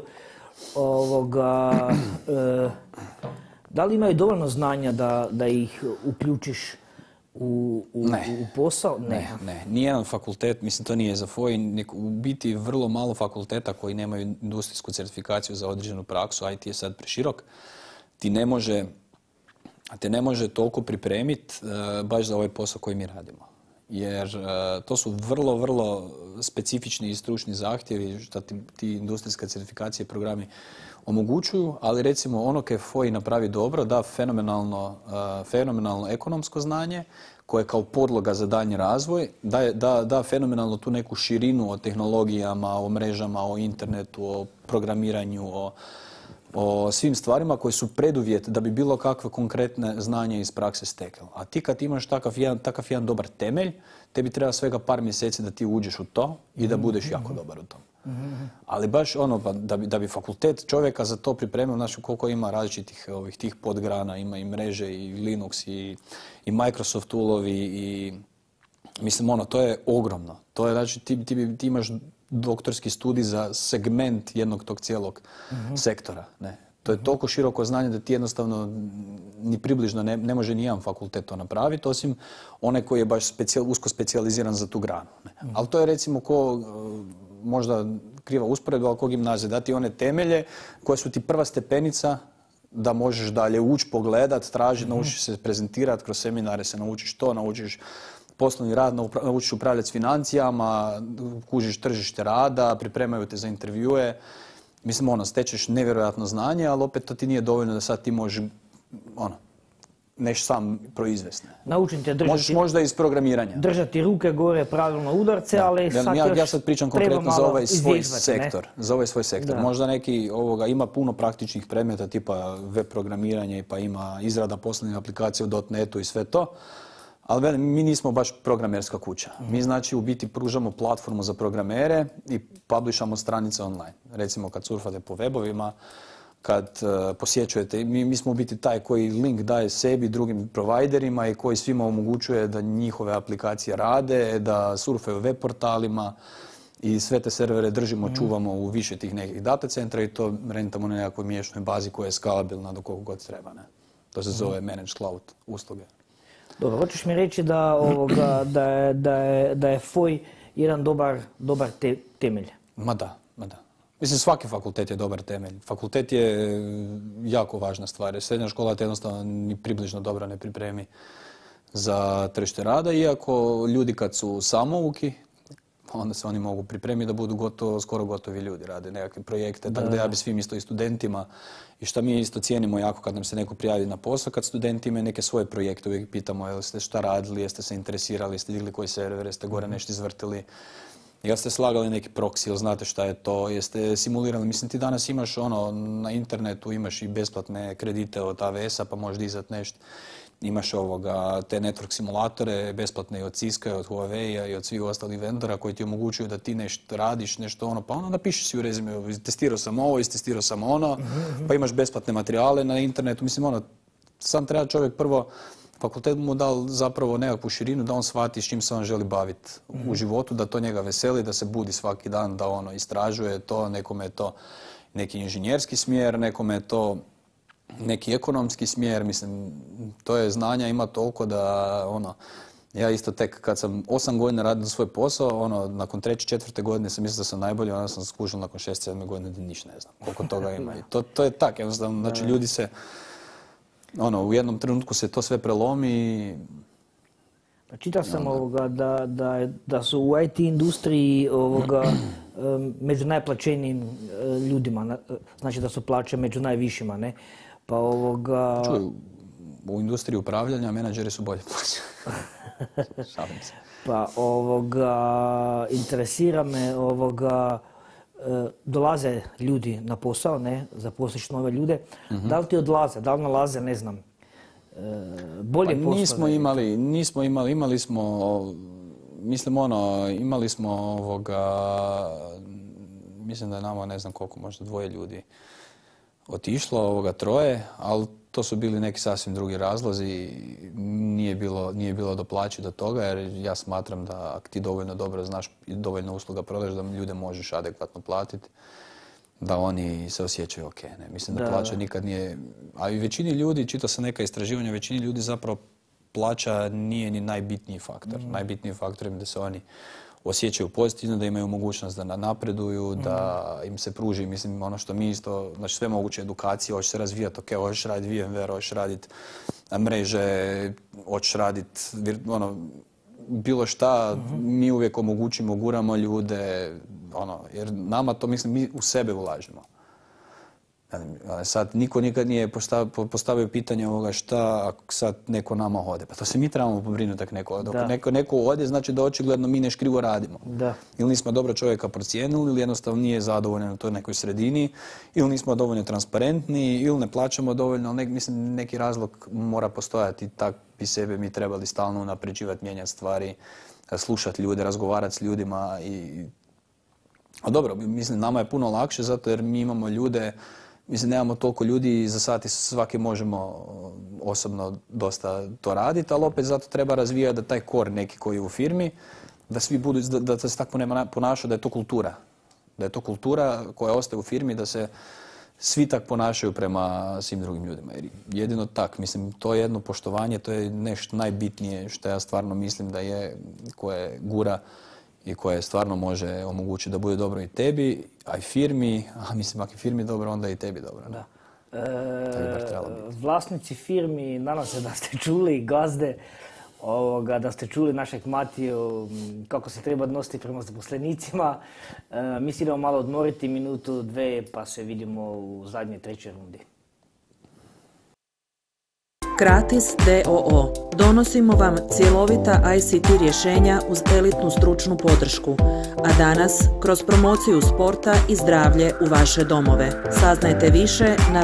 da li imaju dovoljno znanja da ih uključiš u posao? Ne. Nijedan fakultet, mislim to nije za FOI, u biti vrlo malo fakulteta koji nemaju industrijsku certifikaciju za određenu praksu, IT je sad preširok, te ne može toliko pripremiti baš za ovaj posao koji mi radimo. Jer to su vrlo, vrlo specifični i stručni zahtjevi što ti industrijske certifikacije i programi omogućuju, ali recimo ono koje FOI napravi dobro, da fenomenalno ekonomsko znanje koje je kao podloga za daljnji razvoj, da fenomenalno tu neku širinu o tehnologijama, o mrežama, o internetu, o programiranju, o svim stvarima koji su preduvjet da bi bilo kakve konkretne znanje iz prakse stekao. A ti kad imaš takav jedan dobar temelj, tebi treba svega par mjeseci da ti uđeš u to i da budeš jako dobar u tom. Ali baš da bi fakultet čovjeka za to pripremio, znači koliko ima različitih tih podgrana, ima i mreže i Linux i Microsoft toolovi i mislim to je ogromno. To je znači ti imaš doktorski studij za segment jednog tog cijelog sektora. Ne. To je toliko široko znanje da ti jednostavno ni približno ne može nijedan fakultet to napraviti, osim onaj koji je baš usko specijaliziran za tu granu. Ne. Ali to je recimo možda kriva usporedba, ali ko gimnazija, dati one temelje koje su ti prva stepenica da možeš dalje ući, pogledat, tražiti, naučiš se prezentirati, kroz seminare se naučiš to, naučiš poslovni rad, naučiš upravljati s financijama, kužiš tržište rada, pripremaju te za intervjue. Mislim, stečeš nevjerojatno znanje, ali opet to ti nije dovoljno da sad ti možeš nešto sam proizvesti. Naučim te držati... Možeš možda iz programiranja. Držati ruke gore, pravilno udarce, ali sad ja sad pričam konkretno za ovaj svoj sektor. Za ovaj svoj sektor. Možda neki ima puno praktičnih predmeta tipa web programiranje, pa ima izrada poslovnih aplikacija u .NET-u i sve to. Ali mi nismo baš programerska kuća. Mi znači u biti pružamo platformu za programere i publishamo stranice online. Recimo kad surfate po webovima, kad posjećujete, mi smo u biti taj koji link daje sebi, drugim providerima i koji svima omogućuje da njihove aplikacije rade, da surfaju web portalima i sve te servere držimo, čuvamo u više tih nekih data centra i to rentamo na nekakvoj miješnoj bazi koja je skalabilna do koliko god treba. Ne? To se zove Managed Cloud usluge. Dobro, hoćeš mi reći da je FOI jedan dobar temelj? Ma da. Mislim, svaki fakultet je dobar temelj. Fakultet je jako važna stvar. Srednja škola te jednostavno ni približno dobro ne pripremi za tržište rada, iako ljudi kad su samouki, onda se oni mogu pripremiti da budu skoro gotovi ljudi, rade nekakve projekte. Tako da ja bi svim isto i studentima, i što mi isto cijenimo jako kad nam se neko prijavi na posao, kad studenti imaju neke svoje projekte, uvijek pitamo jeste šta radili, jeste se interesirali, jeste digli koji server, jeste gore nešto izvrtili, jeste slagali neki proxy, ili znate šta je to, jeste simulirali. Mislim, ti danas imaš na internetu, imaš i besplatne kredite od AWS-a, pa možeš dizati nešto. Imaš te network simulatore, besplatne i od Cisco, od Huawei-a i od svih ostalih vendora koji ti omogućuju da ti nešto radiš, nešto pa napišeš si u rezime, istestirao sam ovo, istestirao sam ono, pa imaš besplatne materijale na internetu. Mislim, sam treba čovjek prvo, fakultet mu dal zapravo nekakvu širinu da on shvati s čim se on želi baviti u životu, da to njega veseli, da se budi svaki dan, da istražuje to, nekome je to neki inženjerski smjer, nekome je to neki ekonomski smjer, mislim, to je znanja ima toliko da, ja isto tek kad sam 8 godina radio svoj posao, nakon 3. 4. godine sam mislio da sam najbolji, onda sam skužio nakon 6. 7. godine da ništa ne znam koliko toga ima. I to je tak, jednostavno, znači ljudi se, u jednom trenutku se to sve prelomi i... Čitao sam da su u IT industriji među najplaćenijim ljudima, znači da su plaće među najvišima, ne? Pa Čuj, u industriji upravljanja menadžeri su bolje plaćeni. Šalim se. Pa interesira me, dolaze ljudi na posao, ne, zaposliš nove ljude. Da li ti odlaze, da li nalaze, ne znam, bolje poslove? Nismo imali, mislim da je nama ne znam koliko, možda 2 ljudi otišlo, 3, ali to su bili neki sasvim drugi razlozi. Nije bilo do plaće do toga, jer ja smatram da ako ti dovoljno dobro znaš i dovoljno usluga prodaš, da ljude možeš adekvatno platiti, da oni se osjećaju ok. Ne? Mislim da plaća nikad nije... A i većini ljudi, čitao sam neka istraživanja, većini ljudi zapravo plaća nije ni najbitniji faktor. Najbitniji faktor je da se oni osjećaju pozitivno, da imaju mogućnost da napreduju, da im se pruži, mislim, ono što mi isto, znači sve moguće edukacije, hoćeš se razvijati, ok, hoćeš raditi VMware, hoćeš raditi mreže, hoćeš raditi, bilo šta, mi uvijek omogućimo, guramo ljude, jer nama to, mislim, mi u sebe ulažemo. Sad, niko nikad nije postavio pitanje ovoga šta ako sad neko nama ode. Pa to se mi trebamo pobrinuti ako neko ode. Ako neko ode, znači da očigledno mi nešto krivo radimo. Da. Ili nismo dobro čovjeka procijenili, ili jednostavno nije zadovoljan na toj nekoj sredini, ili nismo dovoljno transparentni, ili ne plaćamo dovoljno. Mislim, neki razlog mora postojati. Tak bi sebe mi trebali stalno unapređivati, mijenjati stvari, slušati ljude, razgovarati s ljudima. A dobro, mislim, nama je puno lakše zato jer mi imamo ljude. Mislim, nemamo toliko ljudi i za sad i svaki možemo osobno dosta to raditi, ali opet zato treba razvijati da taj core neki koji je u firmi, da svi budu, da se tako ne ponaša, da je to kultura. Da je to kultura koja ostaje u firmi, da se svi tak ponašaju prema svim drugim ljudima. Jer jedino tak, mislim, to je jedno poštovanje, to je nešto najbitnije što ja stvarno mislim da je, koje gura i koje stvarno može omogućiti da bude dobro i tebi, a i firmi, mislim, ako je firmi dobro, onda je i tebi dobro. Da. Vlasnici firmi, nadam se da ste čuli, gazde, da ste čuli našeg Matiju kako se treba odnositi prema zaposlenicima. Mi se idemo malo odmoriti minutu, dve, pa se vidimo u zadnje, trećoj rundi. Kratis d.o.o. Donosimo vam cjelovita ICT rješenja uz elitnu stručnu podršku, a danas kroz promociju sporta i zdravlje u vaše domove. Saznajte više na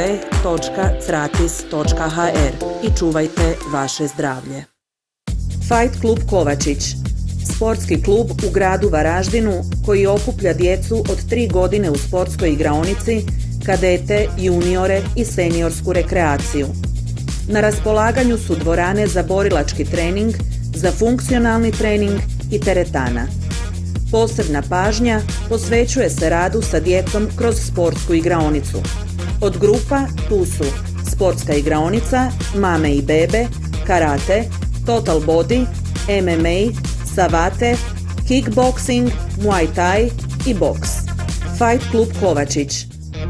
www.kratis.hr i čuvajte vaše zdravlje. Fight Klub Kovačić. Sportski klub u gradu Varaždinu koji okuplja djecu od 3 godine u sportskoj igraonici, kadete, juniore i seniorsku rekreaciju. Na raspolaganju su dvorane za borilački trening, za funkcionalni trening i teretana. Posebna pažnja posvećuje se radu sa djecom kroz sportsku igraonicu. Od grupa tu su sportska igraonica, mame i bebe, karate, total body, MMA, savate, kickboxing, muay thai i boks. Fight Klub Kovačić.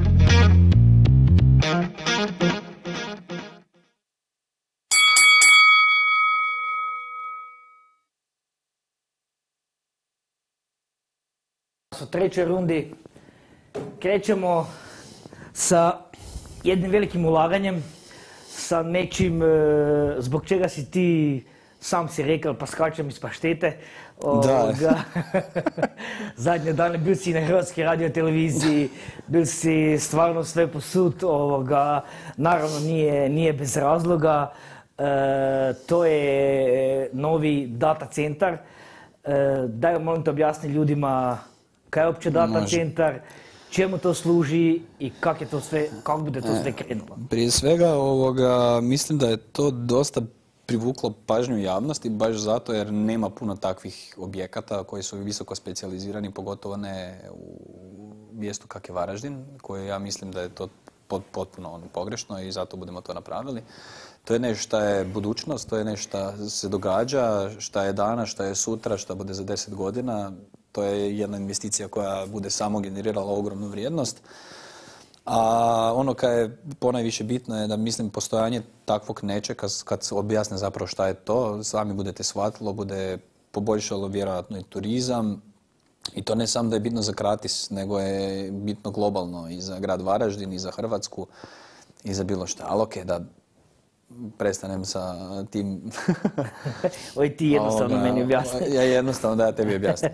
U trećoj rundi krećemo sa jednim velikim ulaganjem, sa nečim zbog čega si ti sam si rekao pa skačem iz paštete. Da. Zadnje dane bil si na Hrvatskoj radioteleviziji, bil si stvarno sve posud, naravno nije bez razloga. To je novi data centar. Daj molim te objasni ljudima kaj je uopće data centar, čemu to služi i kako bude to sve krenulo? Prije svega mislim da je to dosta privuklo pažnju javnosti, baš zato jer nema puno takvih objekata koji su visoko specijalizirani, pogotovo ne u mjestu kak je Varaždin, koje ja mislim da je to potpuno pogrešno i zato budemo to napravili. To je nešto što je budućnost, to je nešto što se događa, što je danas, što je sutra, što bude za 10 godina. To je jedna investicija koja bude samo generirala ogromnu vrijednost. A ono kaj je ponajviše bitno je da mislim postojanje takvog nečega, kad se objasne zapravo šta je to, sami budete shvatilo, bude poboljšalo vjerojatno i turizam. I to ne samo da je bitno za Kratis, nego je bitno globalno i za grad Varaždin, i za Hrvatsku, i za bilo šta. Ali okej, da prestanem sa tim... Oj, ti jednostavno meni objasni. Ja jednostavno da ja tebi objasnim.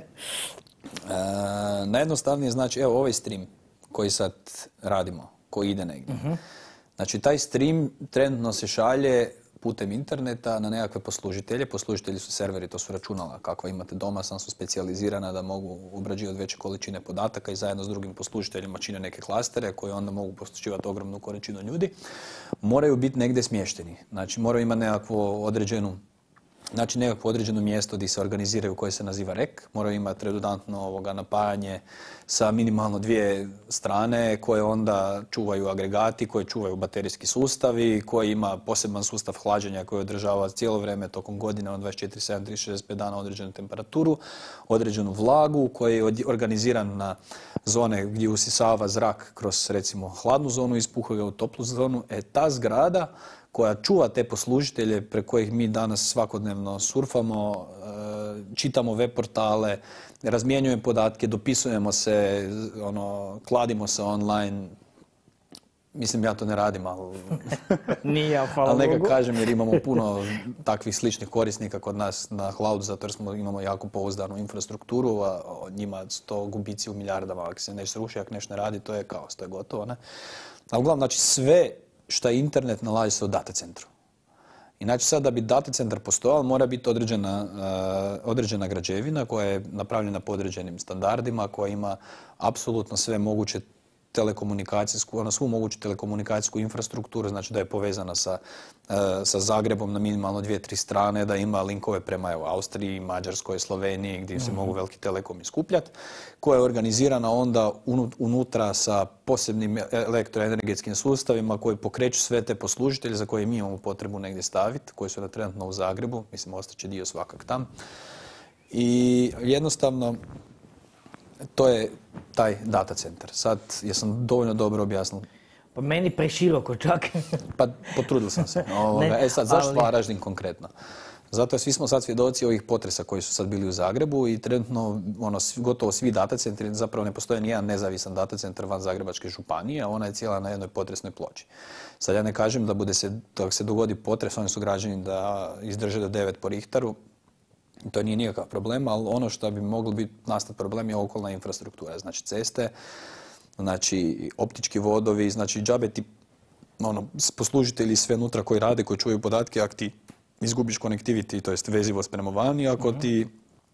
Najjednostavnije znači, evo ovaj stream koji sad radimo, koji ide negdje. Znači, taj stream trenutno se šalje putem interneta na nekakve poslužitelje. Poslužitelji su serveri, to su računala kakva imate doma, sam su specijalizirana da mogu obrađivati veće količine podataka i zajedno s drugim poslužiteljima čine neke klastere koje onda mogu posluživati ogromnu količinu ljudi. Moraju biti negdje smješteni. Znači, moraju imati nekakvu određenu Znači nekakvo određeno mjesto gdje se organiziraju koje se naziva REK, moraju imati redundantno napajanje sa minimalno 2 strane koje onda čuvaju agregati, koje čuvaju baterijski sustavi, koji ima poseban sustav hlađenja koji održava cijelo vrijeme tokom godine, 24/7, 365 dana određenu temperaturu, određenu vlagu, koji je organiziran na zone gdje usisava zrak kroz recimo hladnu zonu i ispuhuje ga u toplu zonu. Ta zgrada koja čuva te poslužitelje preko kojih mi danas svakodnevno surfamo, čitamo web portale, razmjenjujemo podatke, dopisujemo se, kladimo se online. Mislim, ja to ne radim, ali... Nije, hvala ali neka Bogu. kažem jer imamo puno takvih sličnih korisnika kod nas na cloudu, zato jer imamo jako pouzdanu infrastrukturu, a njima to gubici u milijardama. Ako se nešto sruši, ako nešto ne radi, to je kaos, to je gotovo. Ne? Ali uglavnom, znači sve što je internet nalazi se u data centru. Inače sad da bi data centar postojao mora biti određena građevina koja je napravljena po određenim standardima, koja ima apsolutno sve moguće svu moguću telekomunikacijsku infrastrukturu, znači da je povezana sa Zagrebom na minimalno 2-3 strane, da ima linkove prema Austriji, Mađarskoj, Sloveniji gdje se mogu veliki telekomi skupljati, koja je organizirana onda unutra sa posebnim elektroenergetskim sustavima koji pokreću sve te poslužitelje za koje mi imamo potrebu negdje staviti, koji su trenutno u Zagrebu, mislim ostaće dio svakak tam. I jednostavno to je taj data centar. Sad, jesam dovoljno dobro objasnil? Pa meni preširoko čak. Pa potrudil sam se. Sad, zašto Varaždin konkretno? Zato svi smo sad svjedoci ovih potresa koji su sad bili u Zagrebu i trenutno gotovo svi data centri, zapravo ne postoji nijedan nezavisan data centar van Zagrebačke županije, a ona je cijela na jednoj potresnoj ploči. Sad ja ne kažem da dok se dogodi potres, oni su građeni da izdrže do 9 po Richteru, to nije nikakav problem, ali ono što bi moglo nastati problem je okolna infrastruktura, znači ceste, znači optički vodovi, znači džabe ti poslužitelji sve unutra koji rade, koji čuvaju podatke, ako ti izgubiš connectivity, to jest vezivost prema vani, ako ti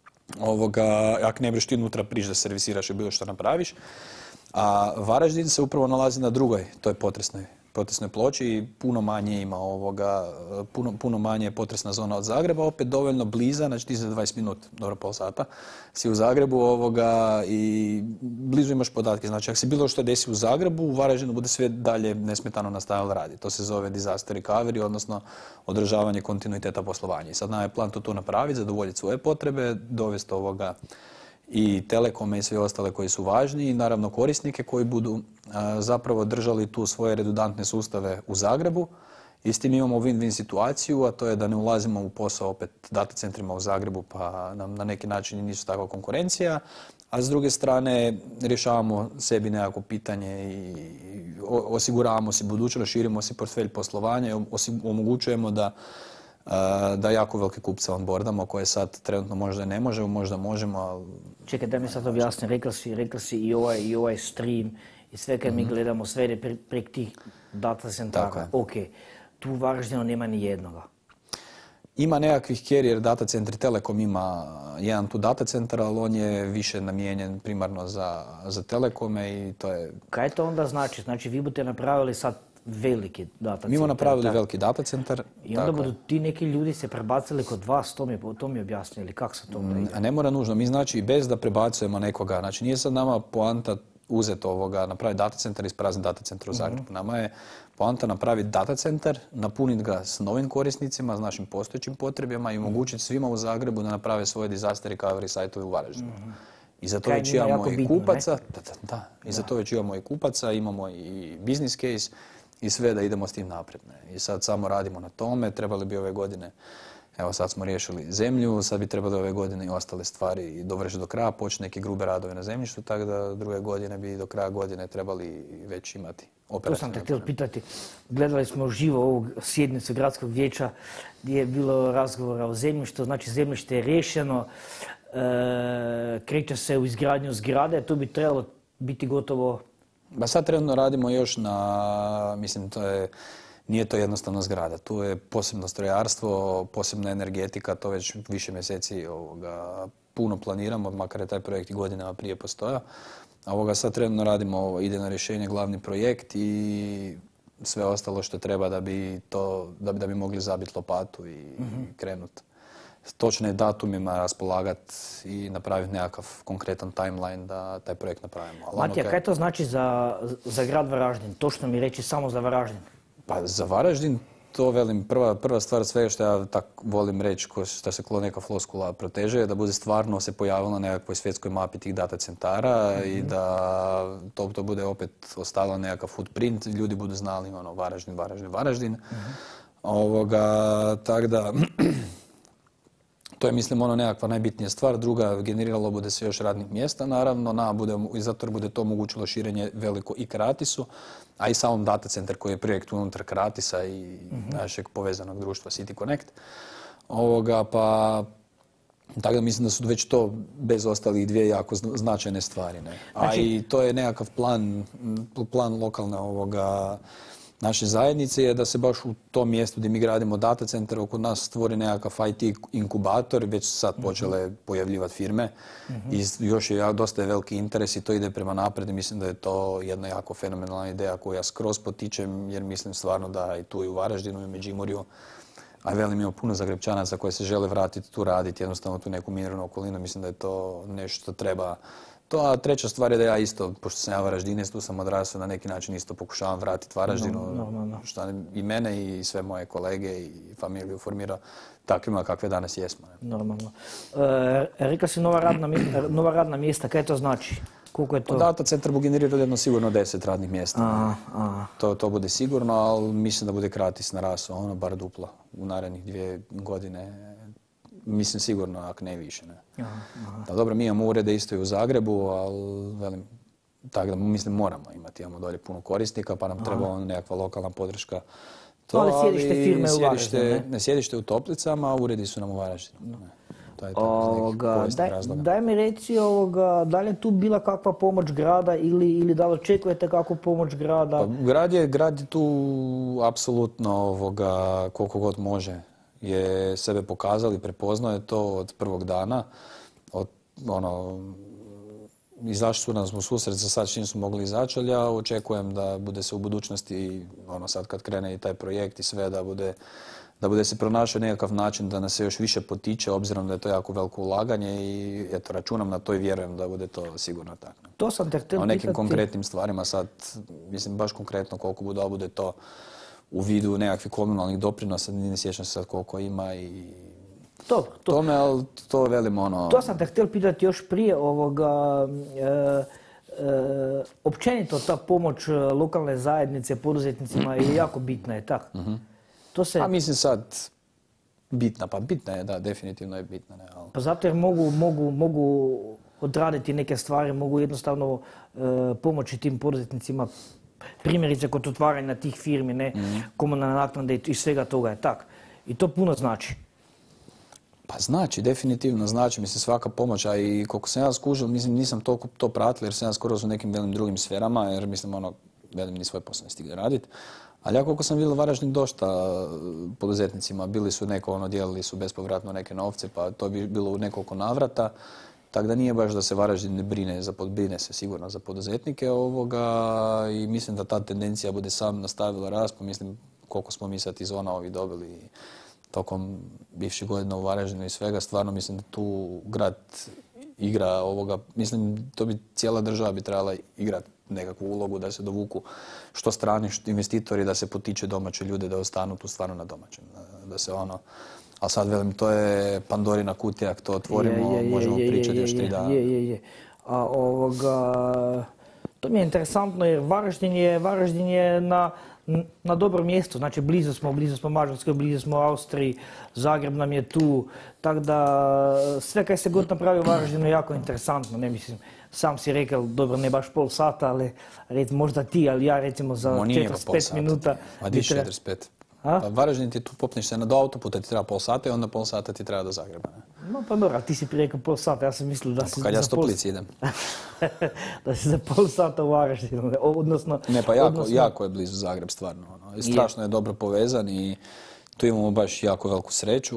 ako ne budeš ti unutra prići da servisiraš i bilo što napraviš. A Varaždin se upravo nalazi na drugoj, to je potresnoj ploči i puno manje ima puno manje je potresna zona od Zagreba, opet dovoljno bliza, znači ti za 20 minuta, dobro pol sata, si u Zagrebu i blizu imaš podatke. Znači ako se bilo što desi u Zagrebu, u Varaždinu bude sve dalje nesmetano nastavljalo raditi. To se zove disaster recovery, odnosno održavanje kontinuiteta poslovanja. I sad nam je plan to tu napraviti, zadovoljiti svoje potrebe, dovesti i telekome i sve ostale koji su važni i naravno korisnike koji budu zapravo držali tu svoje redundantne sustave u Zagrebu i s tim imamo win-win situaciju, a to je da ne ulazimo u posao opet data centrima u Zagrebu pa nam na neki način nisu takva konkurencija, a s druge strane rješavamo sebi nekako pitanje i osiguravamo si budućnost, širimo si portfelj poslovanja i omogućujemo da jako velike kupce onboardamo koje sad trenutno možda ne možemo, možda možemo, ali... Čekaj, da mi sad objasni, rekli si i ovaj stream i sve kad mi gledamo, sve ide prek tih data centara. Ok, tu u Varaždinu nema ni jednoga. Ima nekakvih carrier data centri, Telekom ima jedan tu data centar, ali on je više namijenjen primarno za telekome i to je... Kaj to onda znači? Znači vi budete napravili sad veliki data centar. Mi smo napravili veliki data centar. I onda budu ti neki ljudi se prebacili kod vas, to mi objasnili, kako se to onda ide? A ne mora nužno, mi znači bez da prebacujemo nekoga, znači nije sad nama poanta uzeti napraviti data centar i isprazniti data centar u Zagrebu. Nama je poanta napraviti data centar, napuniti ga s novim korisnicima, s našim postojećim potrebama i omogućiti svima u Zagrebu da naprave svoje disaster recovery sajtove u Varaždinu. I za to već imamo i kupaca, i za to već imamo i kupaca, imamo i business case i sve da idemo s tim naprijed. I sad samo radimo na tome, trebali bi ove godine, evo sad smo riješili zemlju, sad bi trebali ove godine i ostale stvari dovršiti do kraja, početi neki grube radove na zemljištu, tako da druge godine bi do kraja godine trebali već imati operativne. To sam te htio pitati, gledali smo uživo ovu sjednicu gradskog vijeća gdje je bilo razgovora o zemljištu, znači zemljište je riješeno, kreće se u izgradnju zgrade, tu bi trebalo biti gotovo... Ba sad trenutno radimo još mislim nije to jednostavno zgrada, tu je posebno strojarstvo, posebna energetika, to već više mjeseci puno planiramo, makar je taj projekt i godinama prije postojao. A sad trenutno radimo idejno rješenje, glavni projekt i sve ostalo što treba da bi mogli zabiti lopatu i krenuti točne datumima raspolagati i napraviti nekakav konkretan timeline da taj projekt napravimo. Matija, kaj to znači za grad Varaždin? Točno mi reći samo za Varaždin. Pa za Varaždin, to velim, prva stvar svega što ja tak volim reći, što se klo neka floskula proteže, je da bude stvarno se pojavilo na nekakvoj svjetskoj mapi tih data centara i da to bude opet ostalo nekakav footprint, ljudi budu znali Varaždin. Tako da, to je, mislim, nekakva najbitnija stvar. Druga, generiralo bude se još radnih mjesta, naravno, i zato bude to omogućilo širenje veliko i Kratisu, a i samom data centar koji je projekt unutar Kratisa i našeg povezanog društva City Connect. Tako da mislim da su već to bez ostalih dvije jako značajne stvari. Ne? A i to je nekakav plan lokalne naše zajednice je da se baš u tom mjestu gdje mi gradimo data centar oko nas stvori nekakav IT inkubator, već su sad počele pojavljivati firme i još je dosta veliki interes i to ide prema naprijed i mislim da je to jedna jako fenomenalna ideja koju ja skroz potičem jer mislim stvarno da i tu i u Varaždinu i u Međimurju, a velim ima puno Zagrebčanaca koji se žele vratiti tu raditi, jednostavno tu neku mirnu okolinu, mislim da je to nešto što treba. A treća stvar je da ja isto, pošto sam ja Varaždinec, tu sam odrastao, na neki način isto pokušavam vratiti Varaždinu, što i mene i sve moje kolege i familiju formira takvima kakve danas jesmo. Ne? Normalno. Rekla si nova radna mjesta, kaj to znači? Koliko je to? Data centar bu generirao jedno sigurno 10 radnih mjesta. To bude sigurno, ali mislim da bude Kratis narasao, bar duplo u narednih 2 godine. Mislim sigurno, ako ne više. Ne. Da, dobro, mi imamo urede isto i u Zagrebu, ali velim, tako da mislim moramo imati, imamo dolje puno korisnika, pa nam treba nekakva lokalna podrška. Ali sjedište firme u Varaždinu, ne? Sjedište u Toplicama, a uredi su nam u Varaždinu. To je daj mi reci, da li je tu bila kakva pomoć grada ili da li očekujete kakvu pomoć grada? Pa, grad je tu apsolutno koliko god može je sebe pokazali, prepoznao je to od prvog dana. Izašli su nas u susret za sad čim su mogli izaći, ali ja očekujem da bude se u budućnosti, sad kad krene i taj projekt i sve, da bude se pronašao nekakav način da nas se još više potiče, obzirom da je to jako veliko ulaganje i eto, računam na to i vjerujem da bude to sigurno tako. To sam te htio pitati. O nekim konkretnim stvarima sad, mislim baš konkretno koliko bude to u vidu nekakvih komunalnih doprinosa, ne sjećam se sad koliko ima i tome, ali to velimo To sam te htio pitati još prije općenito ta pomoć lokalne zajednice, poduzetnicima je jako bitna, je tako? A mislim sad bitna je, da, definitivno je bitna. Ne, ali... Pa zato jer mogu odraditi neke stvari, mogu jednostavno pomoći tim poduzetnicima. Primjerice kod otvaranja tih firmi, komunalne naknade i svega toga je tak. I to puno znači. Pa znači, definitivno znači. Mislim, svaka pomoć, a i koliko sam ja skužio, mislim, nisam toliko to pratio jer sam ja skoro u nekim velim drugim sferama, jer mislim, velim ni svoj posao ne stigne raditi. Ali ja koliko sam vidio Varaždin dosta poduzetnicima, bili su dijelili su bespovratno neke novce, pa to bi bilo u nekoliko navrata. Tako da nije baš da se Varaždin ne brine se sigurno za poduzetnike i mislim da ta tendencija bude sam nastavila rast, pa mislim koliko smo mi sad iz zona dobili tokom bivših godina u Varaždinu i svega, stvarno mislim da tu grad igra mislim to bi cijela država bi trebala igrati nekakvu ulogu da se dovuku što strani investitori, da se potiče domaće ljude da ostanu tu stvarno na domaćem, da se ali sad velim, to je Pandorina kutija, ako to otvorimo, možemo pričati još 3 dana. A to mi je interesantno jer Varaždin je na dobrom mjestu, znači blizu smo Mađarskoj, blizu smo Austriji, Zagreb nam je tu, tako da sve kaj se god napravi u Varaždinu je jako interesantno, ne mislim. Sam si rekao, dobro, ne baš pol sata, ali možda ti, ali ja recimo za 45 minuta. Ma di 45? Pa Varaždin ti tu popneš se do autoputa, ti treba pol sata i onda pol sata ti treba do Zagreba. Ne? No pa dobro, ti si prije rekao pol sata, ja sam mislio da si kad ja s Toplici idem. Da si za pol sata u Varaždinu, odnosno... Ne, pa jako je blizu Zagreb, stvarno. I strašno je dobro povezan i tu imamo baš jako veliku sreću,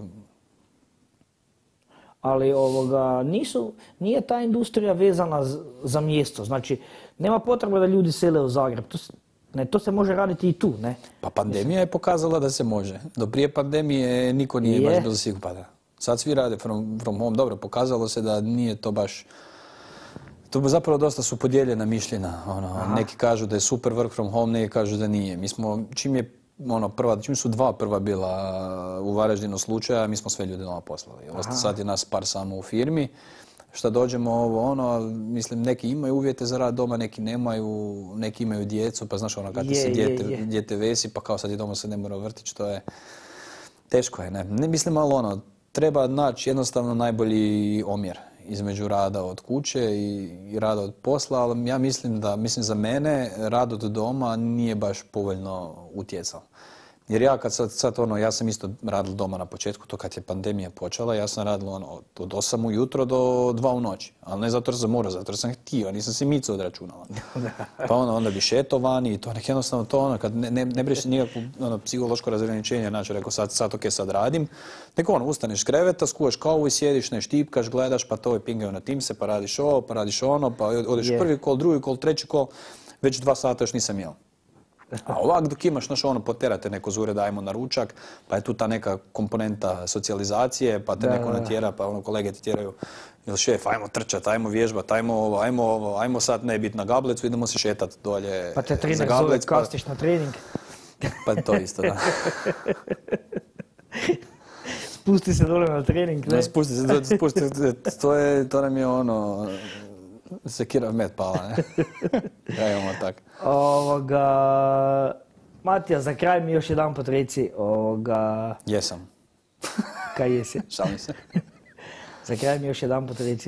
ali nije ta industrija vezana za mjesto, znači nema potrebe da ljudi sele u Zagreb. To se može raditi i tu, ne? Pa pandemija je pokazala da se može. Do prije pandemije niko nije baš bilo siguran. Sad svi rade from home. Dobro, pokazalo se da nije to baš... To zapravo dosta su podijeljena mišljenja. Neki kažu da je super work from home, neki kažu da nije. Mi smo, čim su dva prva bila u Varaždinu slučaja, mi smo sve ljude doma poslali. Sad je nas par samo u firmi. Šta dođemo mislim, neki imaju uvjete za rad doma, neki nemaju, neki imaju djecu, pa znaš kad ti se dijete vesi, pa kao sad je doma se ne mora vrtić, to je... Teško je, ne mislim, ali treba naći jednostavno najbolji omjer između rada od kuće i rada od posla, ali ja mislim za mene rad od doma nije baš povoljno utjecao. Jer ja ja sam isto radil doma na početku, to kad je pandemija počela, ja sam radil od 8 ujutro do 2 u noći. Ali ne zato jer sam morao, zato jer sam htio, nisam si micu od računala. Pa onda bi šeto vani i to jednostavno to kad ne briš nikakvo psihološko razgraničenje, znači rekao sad radim. Nek ustaneš s kreveta, skuvaš kavu i sjediš, ne štipkaš, gledaš, pa to je pingaju na Teamse, pa radiš ovo, pa radiš ono, pa odeš prvi kol, drugi kol, treći kol, već 2 sata još nisam jeo. A ovak dok imaš, poterate neko z ureda, ajmo na ručak, pa je tu ta neka komponenta socijalizacije, pa te neko natjera, pa kolege ti tjeraju, ili šef, ajmo trčat, ajmo vježbat, ajmo sad ne biti na Gablecu, idemo se šetat dolje. Pa te trener zove, kastiš na trening. Pa to isto, da. Spusti se dole na trening, ne? Spusti se, to nam je sekira med pala, ne? Ja imamo tak. Matija, za kraj mi još jedan put reci, Jesam. Kaj jesi? Šalim se. Za kraj mi još jedan put reci,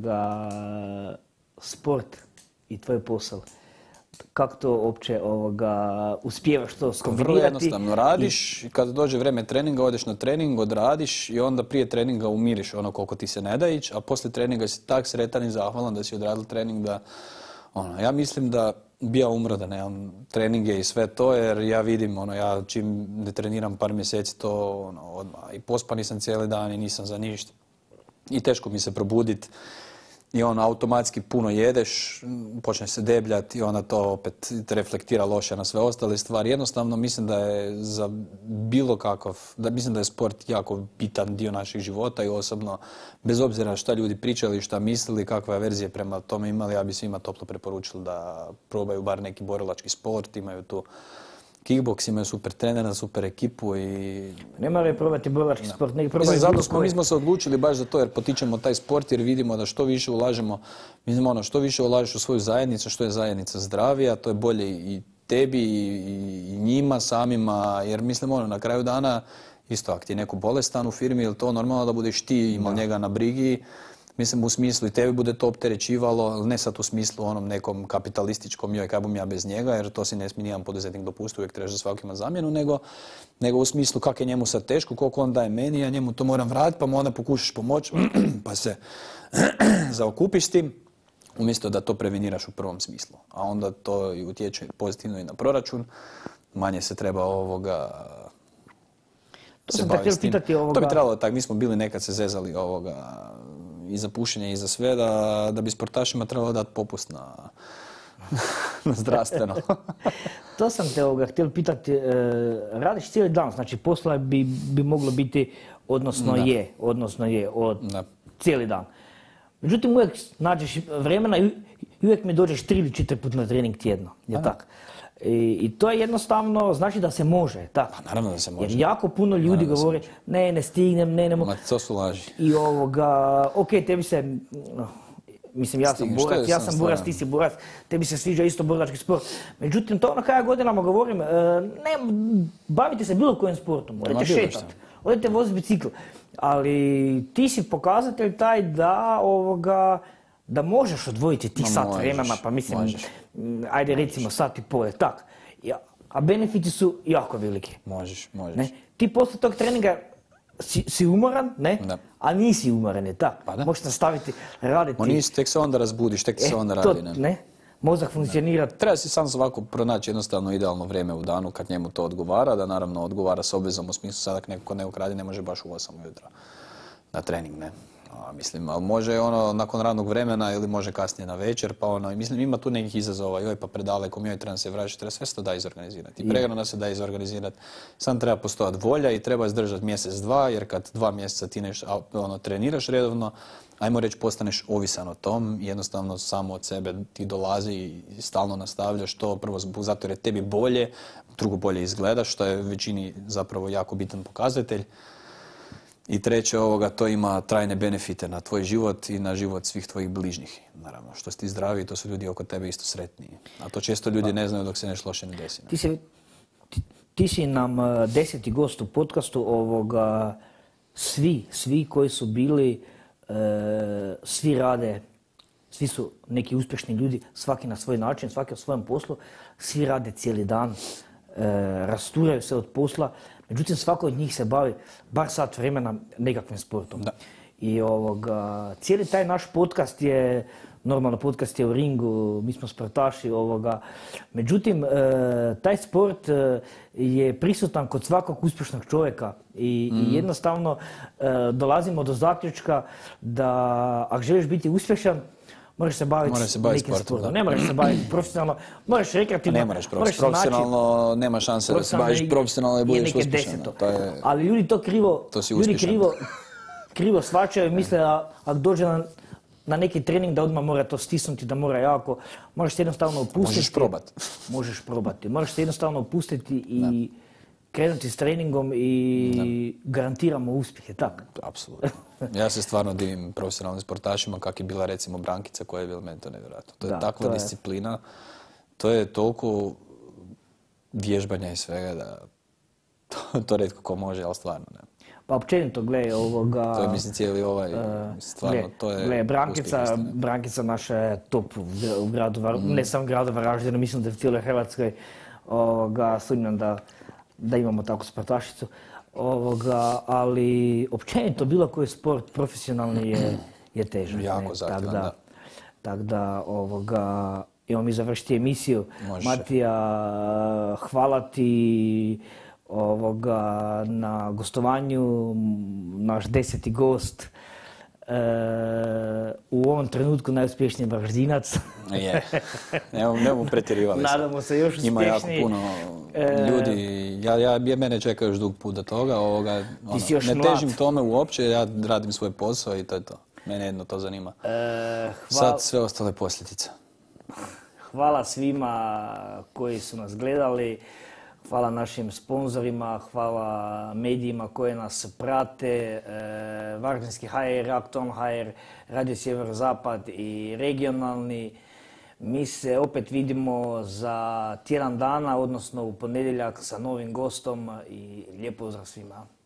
sport i tvoj posao. Kako to uopće uspijevaš to skombinirati? Vrlo jednostavno, radiš, kad dođe vrijeme treninga, odeš na trening, odradiš i onda prije treninga umiriš koliko ti se ne da ići, a poslije treninga si tak sretan i zahvalan da si odradil trening da... ja mislim da bi ja umro da nemam treninge i sve to, jer ja vidim, ja čim ne treniram par mjeseci to odmah i pospani sam cijeli dan i nisam za ništa. I teško mi se probuditi. I automatski puno jedeš, počneš se debljati i onda to opet reflektira loše na sve ostale stvari. Jednostavno mislim da je za bilo kakav, mislim da je sport jako bitan dio naših života i osobno, bez obzira šta ljudi pričali, šta mislili, kakve averzije prema tome imali, ja bi svima toplo preporučili da probaju bar neki borilački sport, imaju tu kickboks, imaju super trenera, super ekipu i... Ne moraju probati borilački sport, nego probaju... Zato mi smo se odlučili baš za to jer potičemo taj sport jer vidimo da što više ulažemo, mislim što više ulažeš u svoju zajednicu, što je zajednica zdravija, to je bolje i tebi i njima samima, jer mislim na kraju dana isto ako ti je neko bolestan u firmi, ili to normalno da budeš ti imao njega na brigi, mislim u smislu i tebi bude to opterećivalo, ne sad u smislu nekom kapitalističkom joj kaj bom ja bez njega, jer to si ne smije nijedan poduzetnik dopustiti, uvijek trebaš za svakima zamjenu, nego u smislu kak je njemu sad teško, koliko on daje meni, ja njemu to moram vratiti, pa mu onda pokušaš pomoći, pa se zaokupiš s tim, umjesto da to preveniraš u prvom smislu. A onda to i utječe pozitivno i na proračun, manje se treba se baviti s tim. To bi trebalo tako, mi smo bili nekad se zezali i za pušenje i za sve, da bi sportašima trebalo dati popust na zdravstveno. To sam te htjeli pitati, radiš cijeli dan, znači posla bi moglo biti, odnosno je, cijeli dan. Međutim, uvijek nađeš vremena i uvijek mi dođeš 3 ili 4 puta na trening tjedno, je tako? I to je jednostavno, znači da se može, tako? Pa naravno da se može. Jer jako puno ljudi govore, ne stignem, ne mogu. Ma to su laži. I tebi se, mislim ja sam borac, ti si borac, tebi se sviđa isto borilački sport. Međutim, to na kraju godinama govorim, ne, bavite se bilo kojim sportom, odete šetat, odete voziti bicikl, ali ti si pokazatelj taj da možeš odvojiti tih sat vremena, pa mislim, ajde recimo sat i pol, tak. A benefiti su jako veliki. Možeš. Ti poslije tog treninga si umoran, ne? A nisi umoran, je tako? Pa da. Možeš nastaviti raditi. Nisi, tek se onda razbudiš, tek se onda radi, ne? Mozak funkcionira. Treba si sam ovako pronaći jednostavno idealno vrijeme u danu kad njemu to odgovara, da naravno odgovara s obvezom u smislu sad ako neko ne ukradi ne može baš u 8 ujutro na trening, ne? Mislim, ali može nakon radnog vremena ili može kasnije na večer, pa mislim, ima tu nekih izazova, joj pa predaleko, joj trebam se vraćati, treba sve se to da izorganizirati. I prehrana se da izorganizirati, sam treba postojati volja i treba izdržati mjesec, dva, jer kad 2 mjeseca ti treniraš redovno, ajmo reći postaneš ovisan o tom, jednostavno samo od sebe ti dolazi i stalno nastavljaš to, prvo zato jer je tebi bolje, drugo bolje izgledaš, što je većini zapravo jako bitan pokazatelj. I treće, to ima trajne benefite na tvoj život i na život svih tvojih bližnjih. Naravno, što si ti zdravi, to su ljudi oko tebe isto sretniji. A to često ljudi ne znaju dok se nešto loše ne desi. Ti si nam 10. gost u podcastu svi koji su bili, svi rade, svi su neki uspješni ljudi, svaki na svoj način, svaki u svojem poslu, svi rade cijeli dan, rasturaju se od posla. Međutim, svako od njih se bavi bar sat vremena nekakvim sportom. Da. I cijeli taj naš podcast je, normalno podcast je u ringu, mi smo sportaši. Međutim, taj sport je prisutan kod svakog uspješnog čovjeka i jednostavno dolazimo do zaključka da ako želiš biti uspješan, moraš se baviti nekim sportom. Ne moraš se baviti profesionalno, moraš rekreativno. Ne moraš profesionalno, nema šanse da se baviš profesionalno i budeš uspješan. Ali ljudi to krivo shvaćaju i misle da ako dođe na neki trening da odmah mora to stisnuti, da mora jako. Moraš se jednostavno opustiti. Možeš probati. Moraš se jednostavno opustiti i krenuti s treningom i garantiramo uspjehe, tako? Apsolutno. Ja se stvarno divim profesionalnim sportašima, kak je bila recimo Brankica, koja je bila meni to nevjerojatno. To je takva disciplina, to je toliko vježbanja i svega da to rijetko ko može, ali stvarno ne. Pa općenito, gledaj To je mislim cijeli stvarno, to je Brankica naša je top u gradu, ne samo gradu Varaždinu, mislim da je u cijeloj Hrvatskoj. Sumnjam da imamo takvu sportašicu. Ali općenito bilo koji sport profesionalni je težak. Jako zahtjevan, da. Tako da, imamo mi završiti emisiju. Može. Matija, hvala ti na gostovanju, naš 10. gost. U ovom trenutku najuspješniji Varaždinac. Je, ne mogu pretjerivali. Nadamo se još uspješniji. Ima jako puno ljudi, mene čeka još dug put do toga. Ne težim tome uopće, ja radim svoj posao i to je to. Mene jedno to zanima. Sad sve ostale posljedice. Hvala svima koji su nas gledali. Hvala našim sponzorima, hvala medijima koji nas prate, Varaždinski HR, Aktualno HR, Radio Sjeverozapad i regionalni. Mi se opet vidimo za tjedan dana, odnosno u ponedjeljak sa novim gostom i lijep pozdrav svima.